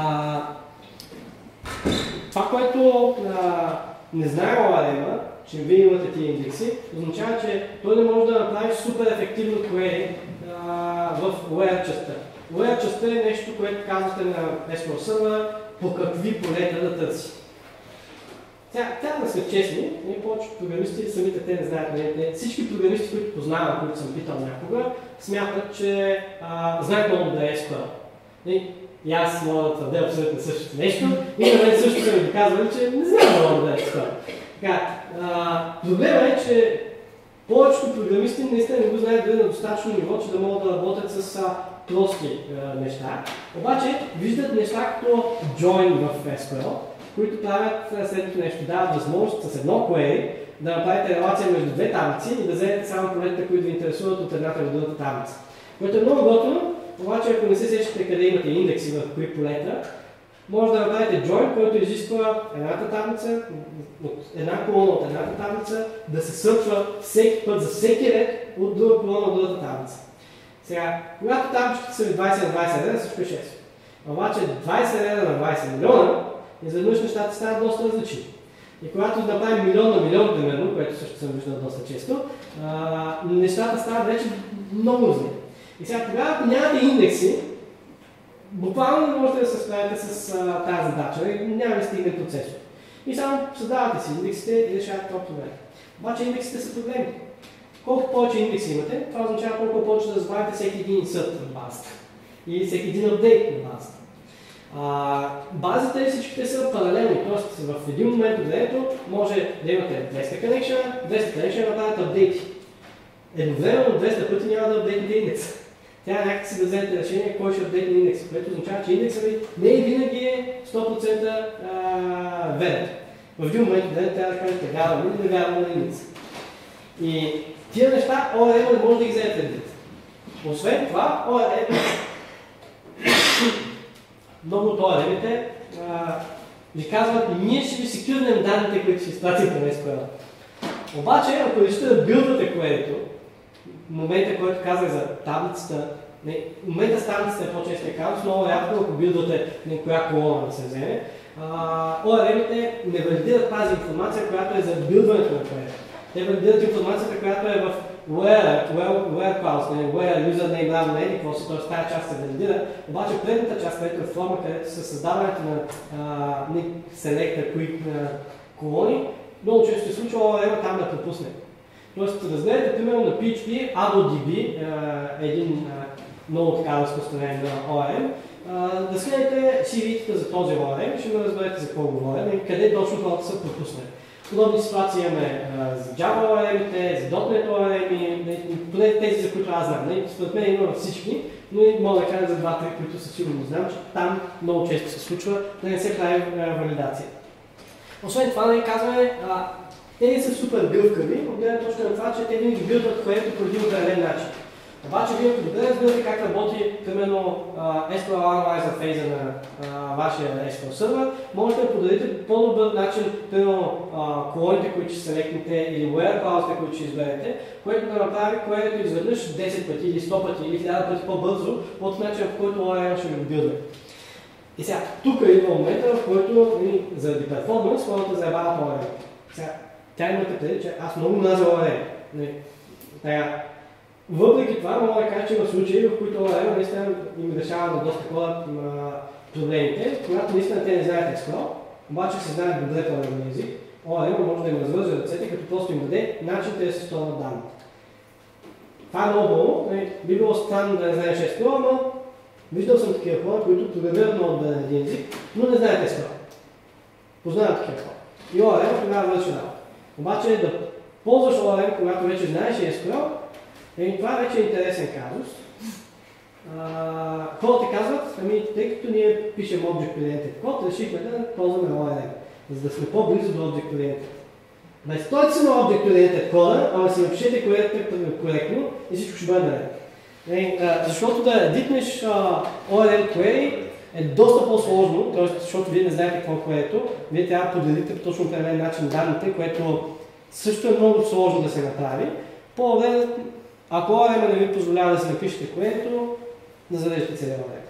това, което не знае ORM-а, че вие имате тия индекси, означава, че той не може да направи супер ефективно query в where частта. Where частта е нещо, което казвате на SQL Server по какви полета да търси. Трябва да сме честни, повечето програмисти, самите те не знаят, всички програмисти, които познавам, които съм питал някога, смятат, че знаят много да е SQL. И аз мога да твърдя абсолютно същото нещо и на мен също са ми доказвали, че не знам много да е SQL. Проблема е, че повечето програмисти наистина не го знаят дори на достатъчно ниво, че да могат да работят с прости неща. Обаче виждат неща като join в SQL, които правят следното нещо. Дават възможност с едно query да направите релация между две таблици и да вземете само полетата, които ви интересуват от едната в другата таблица. Което е много готино, обаче ако не се сещате къде имате индекси в кои полета, може да направите join, който изисква едната таблица, една колона от едната таблица, да се сърчва всеки път за всеки ред от друга колона от другата таблица. Сега, когато табличките са ви 20 на 20 реда, всичко е 6. Обаче 20 реда на 20 милиона, изведнъж нещата стават доста различни. И когато направим милион на милион, примерно, което също съм виждал доста често, нещата стават вече много зле. И сега, когато нямате индекси, буквално не можете да се справите с тази задача, няма да стигне процесор. И само създавате си индексите и решавате това проблем. Обаче индексите са проблеми. Колко повече индекси имате, това означава колко повече да забавите всеки един инсърт в базата. И всеки един апдейт на базата. Базите всичките са паралелни, т.е. в един момент от времето може да имате 200 коннекшена, 200 коннекшена да правят апдейти. Едновременно 200 пъти няма да апдейтите индекса. Трябва някакси да вземете решение кой ще апдейтне индекса, което означава, че индекса ви не винаги е 100% верен. В един момент от времето трябва да кажете вярваме или не вярваме на индекса. И тия неща ORM не може да ги вземе предвид. Освен това, ORM много от ORM-ите ви казват, ние ще ви секюрнем данните, които ще изпратите на SQL. Обаче, ако решите да билдвате query-то, в момента, който казах за таблицата, в момента с таблицата е по-честия казус, много рядко, ако билдвате коя колона да се вземе, ORM-ите не валидират тази информация, която е за билдването на query. Те валидират информацията, която е в where clause, where username равно еди, какво са, т.е. тази част се валидира, обаче предната част, където е форма, където са създаването на selector, quick колони, много често се случва ORM там да пропусне. Тоест, разгледате примерно на PHP, AdoDB, един много така разпространен на ORM, да следите CV-тите за този ORM и ще ме разберете за какво говоря и къде точно хората са пропуснали. Подобни ситуации имаме за Java ORM-ите, за .NET ORM-и, поне тези, за които аз знам. Според мен има всички, но мога да кажа за 2-3, които със сигурно знам, че там много често се случва да не се прави валидация. Освен това, казваме, те не са супер гъвкави, от гледна точка на това, че те винаги билдват което по един определен начин. Обаче, вие ако добре разбирате как работи, примерно, SQL Analyzer фейза на вашия SQL сервер, можете да подарите по-добър начин, примерно, колоните, които ще селектните или where clause-те, които ще изберете, което да направи query-то изведнъж 10 пъти или 100 пъти или 1000 пъти по-бързо от начина, в който ORM ще го билдва. И сега, тук идва момента, в който заради перформанс хората заебават ORM. Сега, тя имате преди, че аз много мразя ORM. Въпреки това, мога да кажа, че има случаи, в които ORM наистина им решава на доста хора проблемите, когато наистина те не знаят SQL, обаче се знаят добре програмен език, ORM може да им развърже ръцете, като просто им даде начин те да се сторят данните. Това е много хубаво, би било странно да не знаеш SQL, но виждал съм такива хора, които програмират много добре на един език, но не знаят SQL. Познават такива хора. И ORM тогава върши работа. Обаче да ползваш ORM, когато вече знаеш SQL, това вече е интересен казус. Хората казват, тъй като ние пишем Object-Oriented код, решихме да ползваме ORM, за да сме по-близо до Object-Oriented. Без той си на Object-Oriented кода, ама си напишете коректно и всичко ще бъде наред. Защото да едитнеш ORM query е доста по-сложно, защото вие не знаете какво е query-то, вие трябва да поделите по точно определен начин данните, което също е много сложно да се направи. По-добре, ако ORM не ви позволява да си напишете query-то, да зарежете целия ORM.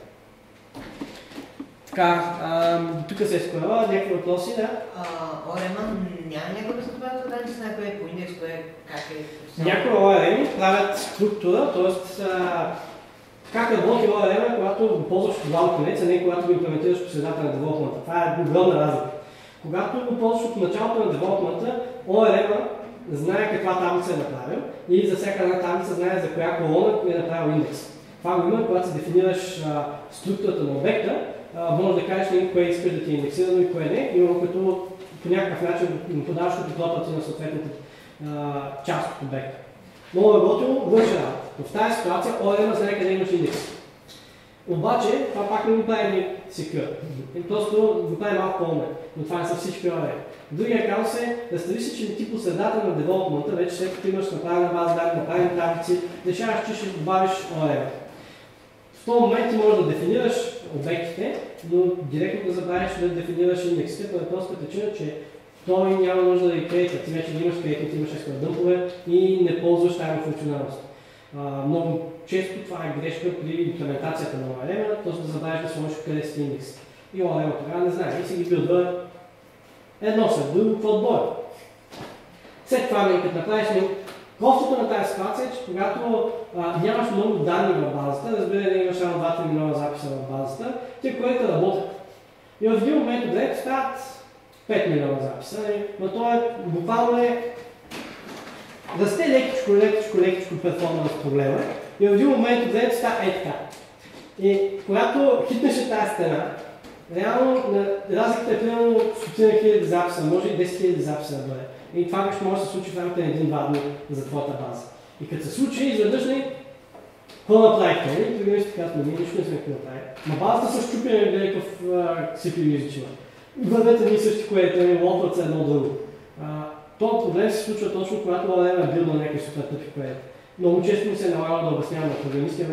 Така, тук се изкорава, някакви въпроси, да? ORM няма някаква съдбата данни с някой по индекс, как е? Някои ORM правят структура, т.е. как работи ORM, когато го ползваш в главен конец, а не когато го имплементираш по средата на девелопмента. Това е огромна разлика. Когато го ползваш от началото на девелопмента, ORM знае каква таблица е направил и за всяка една таблица знае за коя колона е направил индекс. Това го има, когато се дефинираш структурата на обекта, може да кажеш кое искаш да ти е индексирано и кое не, и като по някакъв начин подаваш от на съответната част от обекта. Много работило, върши работа. В тази ситуация ORM знае къде имаш индекс. Обаче, това пак не го прави secure. Просто го прави малко по-умен, но това не са всички ORM. Другия казус е, представи се, че ти по средата на девелопмента, вече след като имаш направена база данни, направени таблици, решаваш, че ще добавиш ORM. В този момент ти можеш да дефинираш обектите, но директно да забравиш да дефинираш индексите, по простата причина, че той няма нужда да ги крейтва. Ти вече имаш крейтва, ти имаш SQL дъмпове и не ползваш тази функционалност. Много често това е грешка при имплементацията на ORM, т.е. да забравиш да сложиш къде си индекс. И ORM тогава не знае и си ги билдва едно след друго, какво отбора. След това, като направиш кофтото на тази ситуация е, че когато нямаш много данни в базата, разбира не имаш само 2-3 милиона записа в базата, те което работят. И в един момент от времето стават 5 милиона записа, но то е буквално расте лекичко перформанс проблема и в един момент от времето става така. И когато хитнеше тази стена, реално разликата е примерно стотина хиляди записа, може и 10 хиляди записа да бъде. И това нещо може да се случи в рамките на 1-2 дни за твоята база. И като се случи, изведнъж какво направихте? И програмистите казват, ние нищо не сме какво направили. На базата са щупени някакъв CPU изучила. Вървете ние същи което, лопват се едно друго. Това проблем се случва точно когато ORM е бил на някакви супер тъпи проекти. Много често ми се е налагало да обяснявам на програмисти,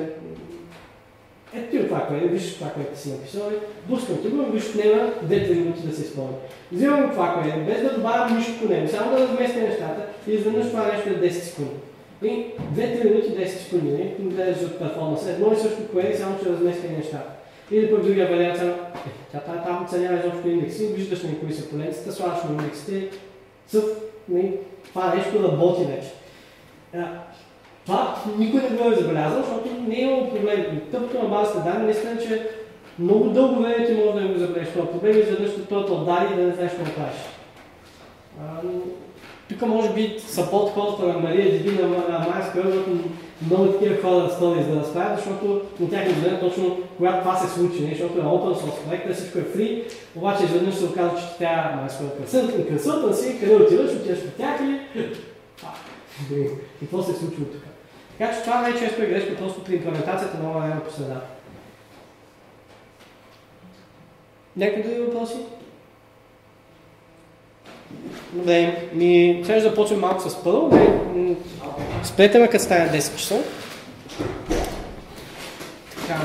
ето ти това което, виж това което си написал, блъскам ти го, виж отнема 2-3 минути да се изпълни. Взимам това което, без да добавям нищо по него, само да разместя нещата и изведнъж това нещо е 10 секунди. И 2-3 минути 10 секунди, гледаш от перформанса, едно и също кое, само че разместя нещата. Или пък другия вариант само, тази таблица няма изобщо индекси, виждаш на кои са поленците, слагаш на индексите, това нещо работи вече. Това никой не го е забелязал, защото не е имало проблем. Тъпото на базата данни, наистина, че много дълго време ти може да го забележиш това проблем и изведнъж той те отдари и да не знаеш какво правиш. Тук може би support хората на Мария Диди на MySQL, защото много такива хора столи за да разправят, защото на тях не знае точно когато това се случи, защото е open source проект, всичко е free, обаче изведнъж се оказва, че тя MySQL консултанси, къде отиваш, отиваш по тях и какво се е случило тук. Така че това най-често е грешка просто при имплементацията на ORM по средата. Някакви други въпроси? Добре, сега ще започнем малко с първо. Спрете ме като стане 10 часа. Така...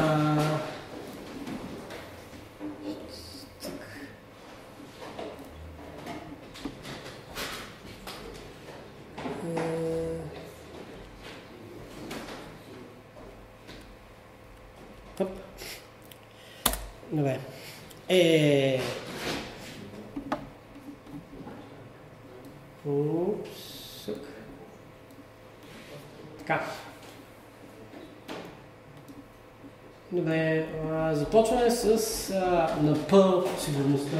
Добре. Така. Добре, започваме с на Perl сигурността.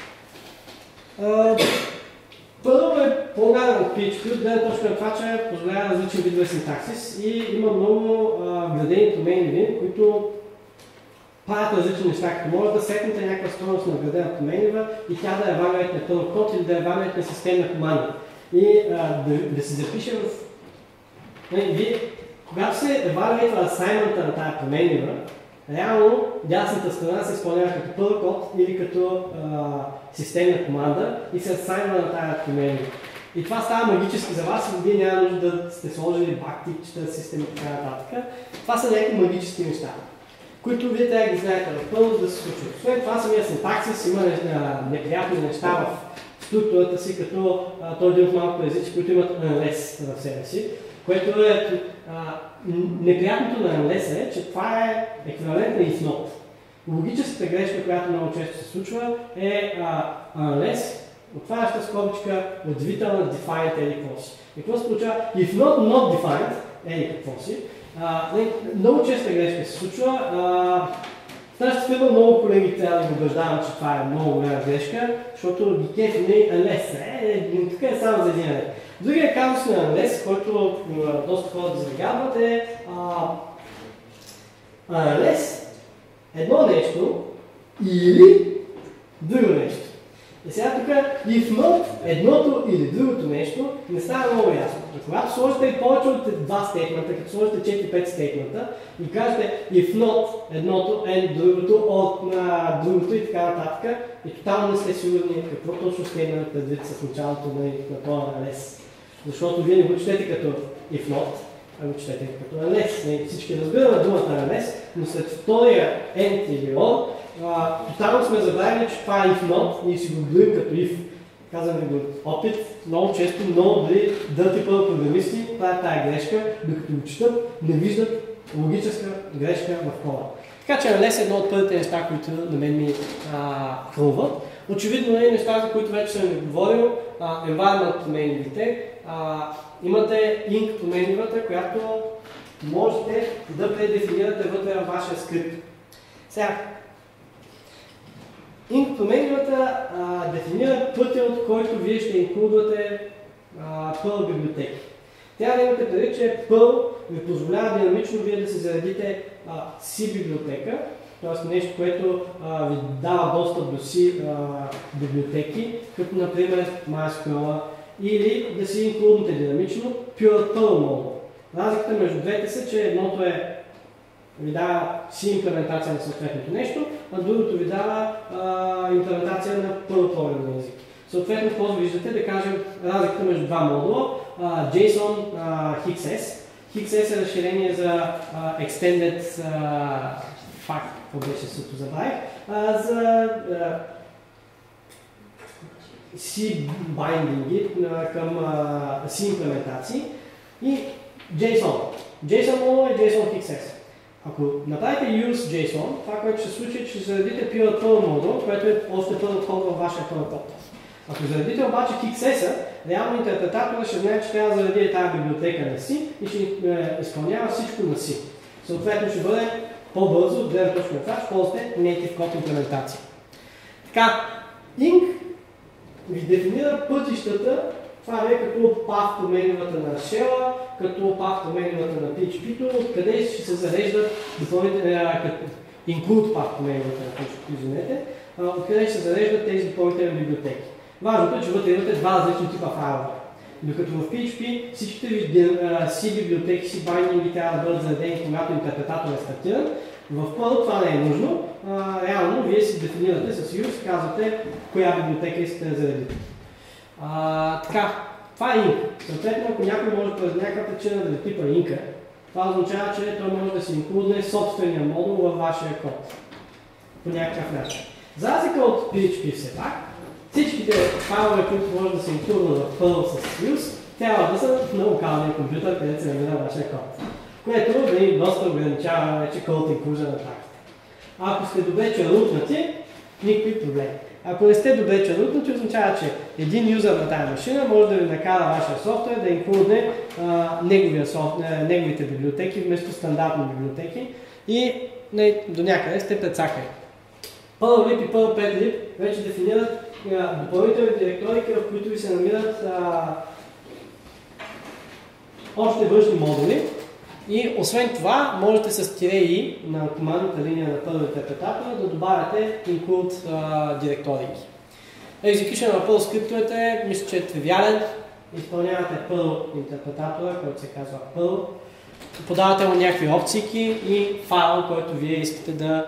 Perl е по-гаден от PHP, от гледна точка на това, че позволява различни видове синтаксис и има много градени промени, които правят различни неща, като може да сетнете някаква стойност на градена променлива и тя да евалюете на пълен код или да евалюете на системна команда. и да се запише в... Когато се евалюейтва асайнмента на тази променлива, реално дясната страна се изпълнява като pull код или като системна команда и се асайнва на тази променлива. И това става магически за вас, и вие няма нужда да сте сложили бактичета, системи и така нататък. Това са някакви магически неща, които вие трябва да ги знаете напълно, да се случват. Освен това, самия синтаксис има неприятни неща в структурата си, като той е един от малко езици, които имат unless в себе си, което е неприятното на unless е, че това е еквивалент на if not. Логическата грешка, която много често се случва е unless, отваряща скобичка, удивителна defined или какво си. И какво се получава? If not defined, или какво си. Много честа грешка се случва. В нашата фирма много колеги трябва да го убеждавам, че това е много голяма грешка, защото ги кефи не е unless. Тук е само за един ред. Другия казус на unless, който доста хора да загадват е unless едно нещо или друго нещо. И сега тук if not едното или другото нещо не става много ясно. И когато сложите повече от два стейтмента, като сложите 4-5 стейтмента и кажете if not едното and другото от другото и така нататък, и тотално не сте сигурни какво точно сте имали предвид с началото на този unless. Защото вие не го четете като if not, а го четете като unless. Всички разбираме думата unless, но след втория end или or, тотално сме забравили, че това е if not, ние си го броим като if. Казваме го опит, много често, много дори dirty програмисти правят тая грешка, докато го четат, не виждат логическа грешка в кода. Така че unless е едно от първите неща, които на мен ми хрумват. Очевидно е неща, за които вече съм ви говорил, environment променливите. Имате ink променливата, която можете да предефинирате вътре във вашия скрипт. Сега, ink променливата дефинира пътя, от който вие ще инклюдвате Perl библиотеки. Трябва да имате преди, че Perl ви позволява динамично вие да си заредите C библиотека, т.е. нещо, което ви дава достъп до C библиотеки, като например MySQL, или да си инклюднете динамично Pure Perl модул. Разликата между двете са, че едното ви дава C имплементация на съответното нещо, а другото ви дава имплементация на Perl програмен език. Съответно, какво виждате, да кажем разликата между два модула, JSON HXS. HXS е разширение за Extended Fact, какво беше също забравих, за C binding към C имплементации и JSON. JSON модул е JSON HXS. Ако направите use JSON, това, което ще се случи, е, че ще заредите Pure Perl модул, което е още първо код във вашия Perl код. Ако заредите обаче HXS-а, реално интерпретаторът ще знае, че трябва да зареди тази библиотека на C и ще изпълнява всичко на C. Съответно ще бъде по-бързо, от гледна точка на това, ще ползвате Native Code имплементация. Така, Ink ви дефинира пътищата, това е като path променливата на Shell, като path променливата на PHP-то, откъде ще се зареждат include path променливата на PHP, извинете, откъде ще се зареждат тези допълнителни библиотеки. Важното е, че вътре имате два различни типа файлове. Докато в PHP всичките ви C библиотеки, C байдинги трябва да бъдат заредени, когато интерпретатор е стартиран. В Perl това не е нужно. Реално вие си дефинирате с use, казвате коя библиотека искате да заредите. Така, това е ink. Съответно, ако някой може през някаква причина да типа ink, това означава, че той може да си инклюдне собствения модул във вашия код. По някакъв начин. За разлика от PHP все пак, всичките файлове, които може да се инклюднат в Perl с use, трябва да са на локалния компютър, където се намира вашия код. Което ви доста ограничава вече code inclusion атаките. Ако сте добре черутнати, никакви проблеми. Ако не сте добре черутнати, означава, че един юзър на тази машина може да ви накара вашия софтуер да инклюдне неговите библиотеки вместо стандартни библиотеки и до някъде сте прецакали. PerlLib и PerlPadLib вече дефинират допълнителни директорики, в които ви се намират още външни модули. И освен това, можете с -i на командната линия на Perl интерпретатора да добавяте include директорики. Execution на Perl скриптовете, мисля, че е тривиален. изпълнявате първо интерпретатора, който се казва първо, подавате му някакви опции и файл, който вие искате да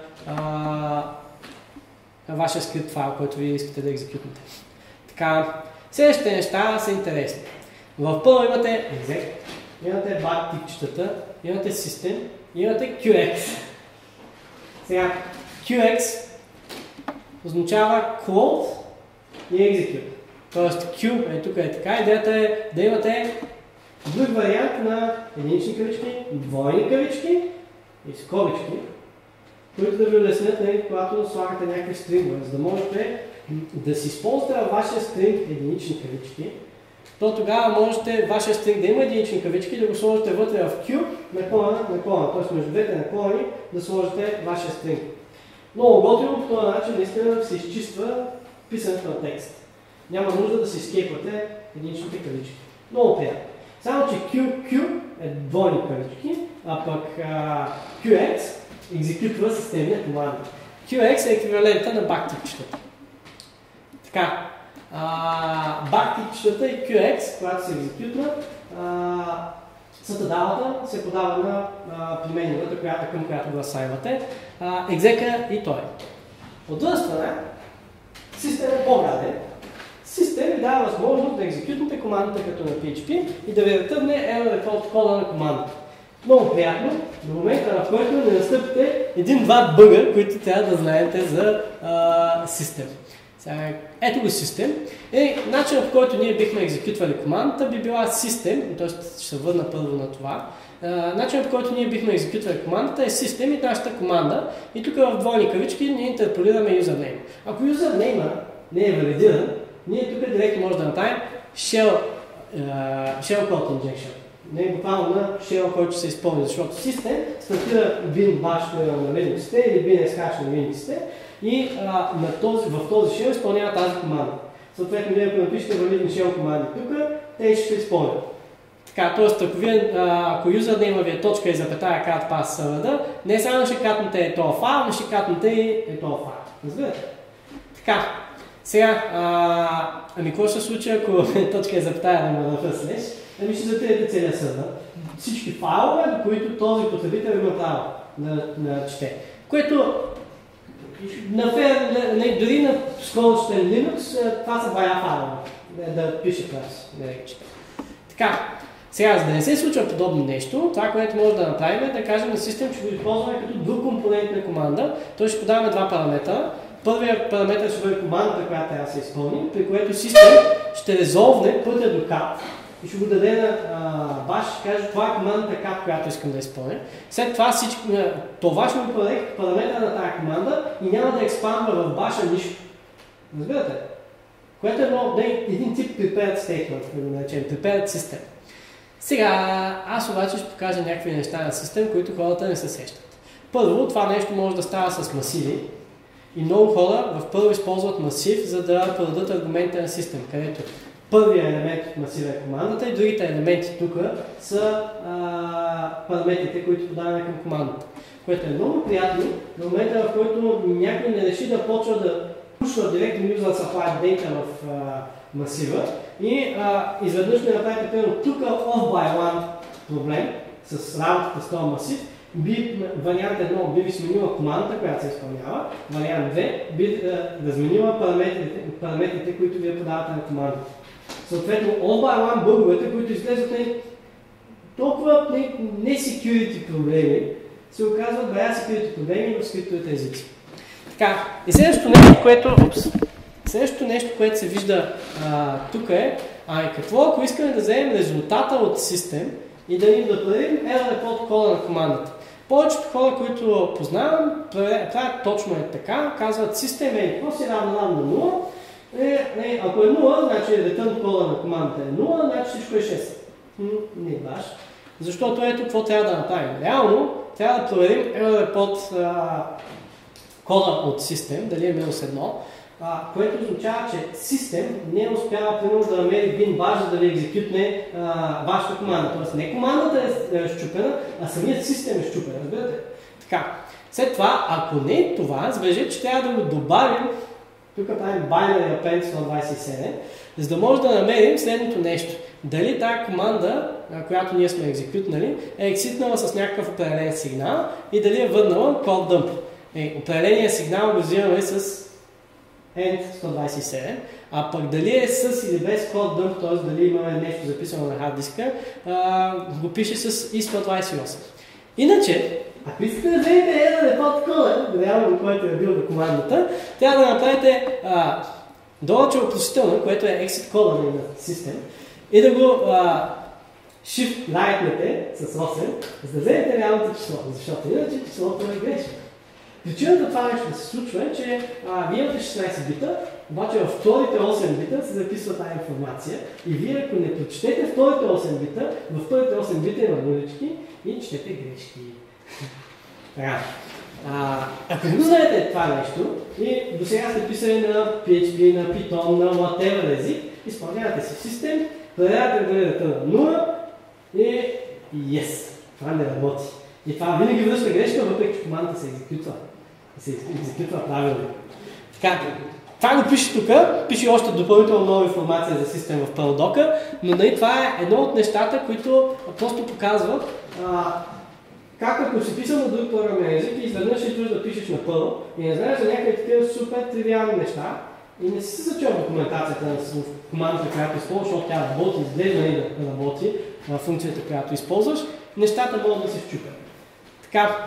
вашия скрипт файл, който вие искате да екзекютнете. Така, следващите неща са интересни. В първо имате exec, имате баг типчетата, имате system, имате QX. Сега, QX означава close и execute. Тоест Q е тук е така, идеята е да имате друг вариант на единични кавички, двойни кавички и скобички, които да ви улеснят, когато слагате някакви стрингове, за да можете да си използвате във вашия стринг единични кавички, то тогава можете вашия стринг да има единични кавички, да го сложите вътре в Q, наклона, т.е. между двете наклони да сложите вашия стринг. Много готино по този начин наистина се изчиства писането на текст. Няма нужда да си скейпвате единичните кавички. Много приятно. Само че QQ е двойни кавички, а пък QX екзекютва системния команда. QX е еквивалента на бактипчетата. Така, бактипчетата и QX, когато се екзекютна, сътадалата се подава на променливата, към която го асайвате, екзека и той. От друга страна, систем е по-гаден. Систем ви дава възможност да екзекютнете командата като на PHP и да ви ретърне error report кода на командата. Много приятно, до момента в който не настъпите един-два бъга, които трябва да знаете за систем. Ето го систем. Начинът, по който ние бихме екзекютвали командата, би била систем, т.е. ще се върна първо на това. Начинът, по който ние бихме екзекютвали командата е систем и нашата команда. И тук в двойни кавички ние интерполираме юзернейм. Ако юзернейма не е валидиран, ние тук директно може да направим shell code injection. Не е буквално на shell, който се изпълни, защото систем стартира bin bash на Linux или bin sh на Linux и в този shell изпълнява тази команда. Съответно, вие ако напишете валидни shell команди тук, те ще се изпълнят. Така, т.е. ако юзернейма ви е точка и запетая cat pass server, не само ще катнете този файл, но ще катнете и този файл. Разбирате? Така. Сега, какво ще се случи, ако точка е запетая на мърдъфа слеш? Ще затрете целият сървър. Всички файлове, до които този потребител има право да чете. Което дори на скоростен Linux, това са бая файлове. Да пише клас, да ги чете. Така, сега, за да не се случва подобно нещо, това, което може да направим е да кажем на систем, че го използваме като друг компонент на команда. Той ще подаваме два параметра. Първият параметр ще бъде командата, която трябва да се изпълни, при което систем ще резолвне пътя до cat и ще го даде на bash, ще каже това е командата cat, която искам да изпълня. След това това ще го подаде параметъра на тази команда и няма да експандва в bash нищо. Разбирате? Което е един тип prepared statement, да го наречем, prepared system. Сега, аз обаче ще покажа някакви неща на систем, които хората не се сещат. Първо, това нещо може да става с масиви. И много хора в първо използват масив, за да продадат аргумента на систем, където първият елемент от масива е командата и другите елементи тук са параметрите, които подаваме към командата. Което е много приятно в момента, в който някой не реши да почва да пушва директно user supply data в масива и изведнъж не направите примерно тук off by one проблем с работата с този масив. Вариант 1 би ви сменила командата, която се изпълнява. Вариант 2 би разменила параметрите, които вие подавате на командата. Съответно, all by one бъговете, които изглеждат толкова не security проблеми, се оказват бая security проблеми в скриптовите езици. Така, и следващото нещо, което се вижда тук е, какво ако искаме да вземем резултата от систем и да ни проверим error report кода на командата. Повечето хора, които познавам, правят точно така, казват систем е какво си равно на 0. Ако е 0, значи return кода на командата е 0, значи всичко е 6. Не баш. Защото ето какво трябва да направим. Реално трябва да проверим error report кода от систем, дали е -1, което означава, че систем не успява примерно да намери bin bash, да ви екзекютне вашата команда. Тоест не командата е щупена, а самият систем е щупен. Разбирате? Така. След това, ако не е това, забележете, че трябва да го добавим, тук правим binary append 127, за да може да намерим следното нещо. дали тази команда, която ние сме екзекютнали, е екситнала с някакъв определен сигнал и дали е върнала call dump. Определения сигнал го взимаме с end 127, а пък дали е с или без call dump, т.е. дали имаме нещо записано на хард диска, го пише с i128. Иначе, ако искате да вземете един репорт кода, реално, който е бил на командата, трябва да направите долъче въпросително, което е exit кода на систем, и да го shift right-нете с 8, за да вземете реалното число, защото иначе числото е грешно. Причината това нещо да се случва е, че вие имате 16 бита, обаче във вторите 8 бита се записва тази информация и вие, ако не прочетете вторите 8 бита, във вторите 8 бита има нулички и четете грешки. Ако не знаете това нещо и до сега сте писали на PHP, на Python, на whatever език, изпълнявате си систем, проверявате градата на 0 и yes, това не работи. И това винаги връща грешка, въпреки че командата се екзекютва. Се екзекютва правилно. Така, това го пише тук, пише още допълнително нова информация за систем в Perl-Docker, но това е едно от нещата, които просто показват как ако си писал на друг програмен език и изведнъж идваш да пишеш на Perl и не знаеш за някакви такива супер тривиални неща и не си зачел документацията на командата, която използваш, защото тя работи, изглежда и да работи функцията, която използваш, нещата могат да се вчупят. Така,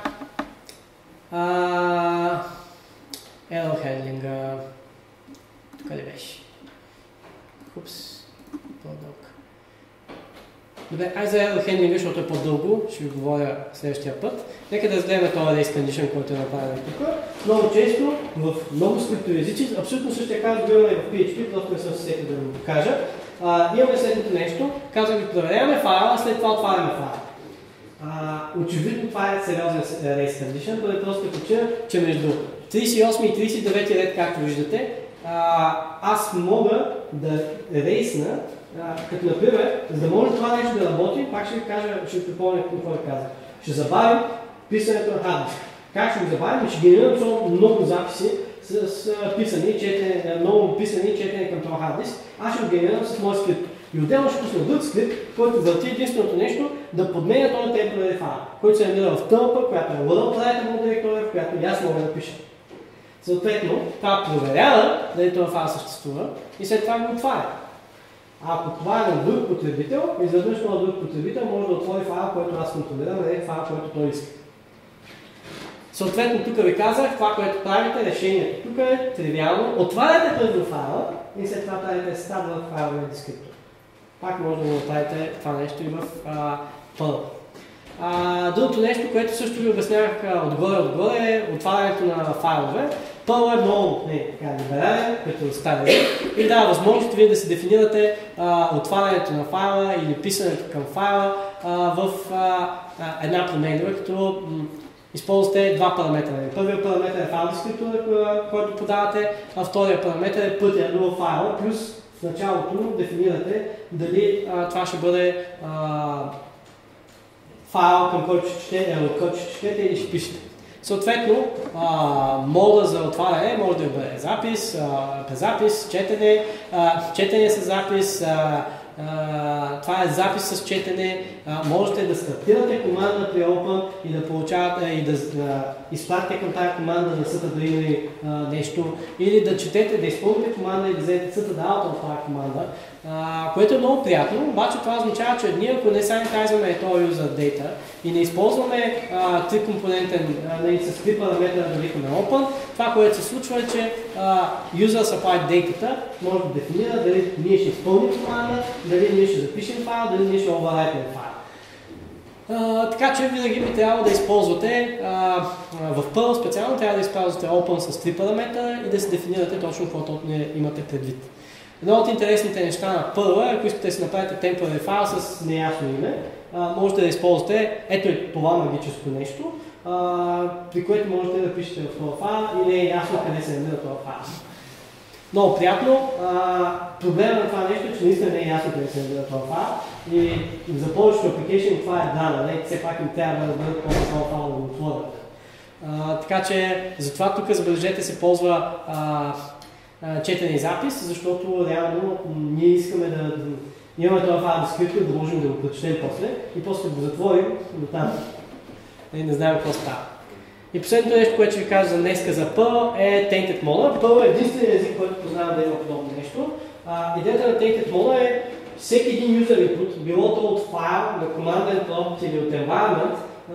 error handling, тук ли беше? Упс, по-дълг. Добре, айде за error handling, защото е по-дълго, ще ви говоря следващия път. Нека да разгледаме този race condition, който е направен тук. Много често, в много скриптоязици, абсолютно същия казва добиваме и в PHP, просто не съм се сетил да ви го покажа. Имаме следното нещо, казвам ви проверяваме файла, след това отваряме файла. Очевидно това е сериозен race condition, поради просто причина, че между 38 и 39 ред, както виждате, аз мога да рейсна, като например, за да може това нещо да работи, пак ще ви кажа, ще ви припомня какво ви казах. Ще забавим писането на hard disk. Как ще го забавим? Ще генерирам много записи с писани, четене, много писани и четене към това hard disk. Аз ще го генерирам с мой скрипт. И отделно ще пусна друг скрипт, който върти единственото нещо да подменя този temporary файл, който се намира в тълпа, която е world writable директория, в която и аз мога да пиша. Съответно, това проверява дали този файл съществува и след това го отваря. Ако това е на друг потребител, изведнъж този друг потребител може да отвори файл, който аз контролирам, а не файл, който той иска. Съответно, тук ви казах, това, което правите, решението тук е тривиално. Отваряте първо файла и след това правите стат в файловия дескриптор. Пак може да го направите това нещо и в Perl. Другото нещо, което също ви обяснявах отгоре е отварянето на файлове. Perl е много либерален, като стари и дава възможност вие да си дефинирате отварянето на файла или писането към файла в една променлива, като използвате два параметра. Първият параметр е файл дескриптор, който подавате, а втория параметр е пътя до файла, плюс в началото дефинирате дали това ще бъде файл, към който ще четете или ще пишете. Съответно, мода за отваряне може да бъде запис, презапис, четене, четене с запис, това е запис с четене. Можете да стартирате команда при Open и да получавате и да изпратите към тази команда да съта да има нещо, или да четете, да изпълните команда и да вземете съта да аута от тази команда, което е много приятно, обаче това означава, че ние ако не санитайзваме този user data и не използваме трикомпонентен с три параметра да викаме Open, това, което се случва е, че user supplied data може да дефинира дали ние ще изпълним команда, дали ние ще запишем файл, дали ние ще overwrite файл. Така че винаги би трябвало да използвате, в Perl специално трябва да използвате Open с три параметра и да си дефинирате точно какво имате предвид. Едно от интересните неща на Perl, ако искате да си направите temporary файл с неясно име, можете да използвате ето е това магическо нещо, при което можете да пишете в този файл и не е ясно къде се намира този файл. Много приятно. Проблема на това нещо е, че наистина не е ясно къде се намира този файл и за повечето application това е дана, все пак им трябва да бъдат по-малко файл да го отворят. Така че затова тук забележете се ползва четене и запис, защото реално ние искаме Имаме това файл descriptor, да можем да го прочетем после и после го затворим до там. Не знаем какво става. И последното нещо, което ще ви кажа за днеска за Perl е Tainted Model. Perl е единственият език, който познавам да има подобно нещо. Идеята на Tainted Model е всеки един user input, било то от файл, на command prompt или от environment,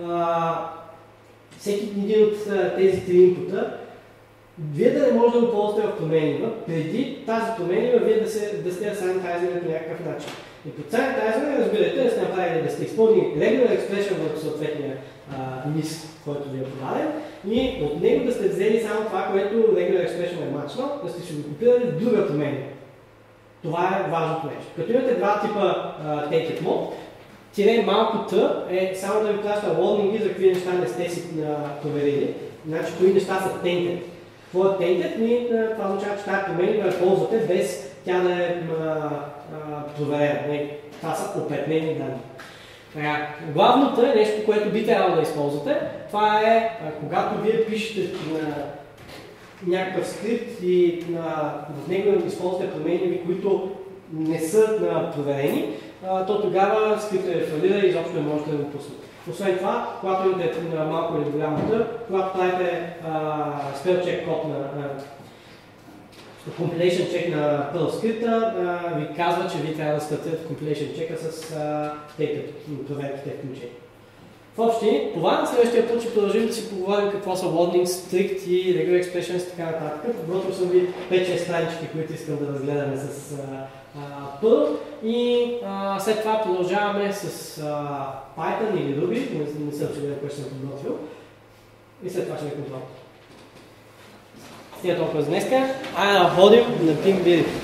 всеки един от тези три инпута, вие да не можете да го ползвате в променива, преди тази променива вие да сте санитайзирали по някакъв начин. И под санитайзиране разбирате да сте направили да сте изпълнили regular expression върху съответния лист, който ви е подаден и от него да сте взели само това, което regular expression е мачнал, да сте си го копирали в друга променива. Това е важното нещо. Като имате два типа tainted mode, тире малко Т е само да ви праща warning за какви неща не сте си проверили. Значи, кои неща са tainted. Какво е tainted? Това означава, че тази променива я ползвате без тя да е проверена. Това са опетнени данни. Главното е нещо, което би трябвало да използвате. Това е, когато вие пишете някакъв скрипт и в него използвате промени, които не са проверени, то тогава скриптът е фалира и изобщо не можете да го пуснете. Освен това, когато имате малко или голямата, когато правите spell check код на compilation check на Perl скрипта, ви казва, че ви трябва да стартирате compilation check с проверките включени. В общи, това следващия път ще продължим да си поговорим какво са warnings, strict и regular expressions и така нататък. Подготвил съм ви 5-6 странички, които искам да разгледаме с Perl и след това продължаваме с Python или Ruby, не съм сигурен кое ще съм подготвил и след това ще ви контрол. Стига толкова за днеска, ходим на TeamViri.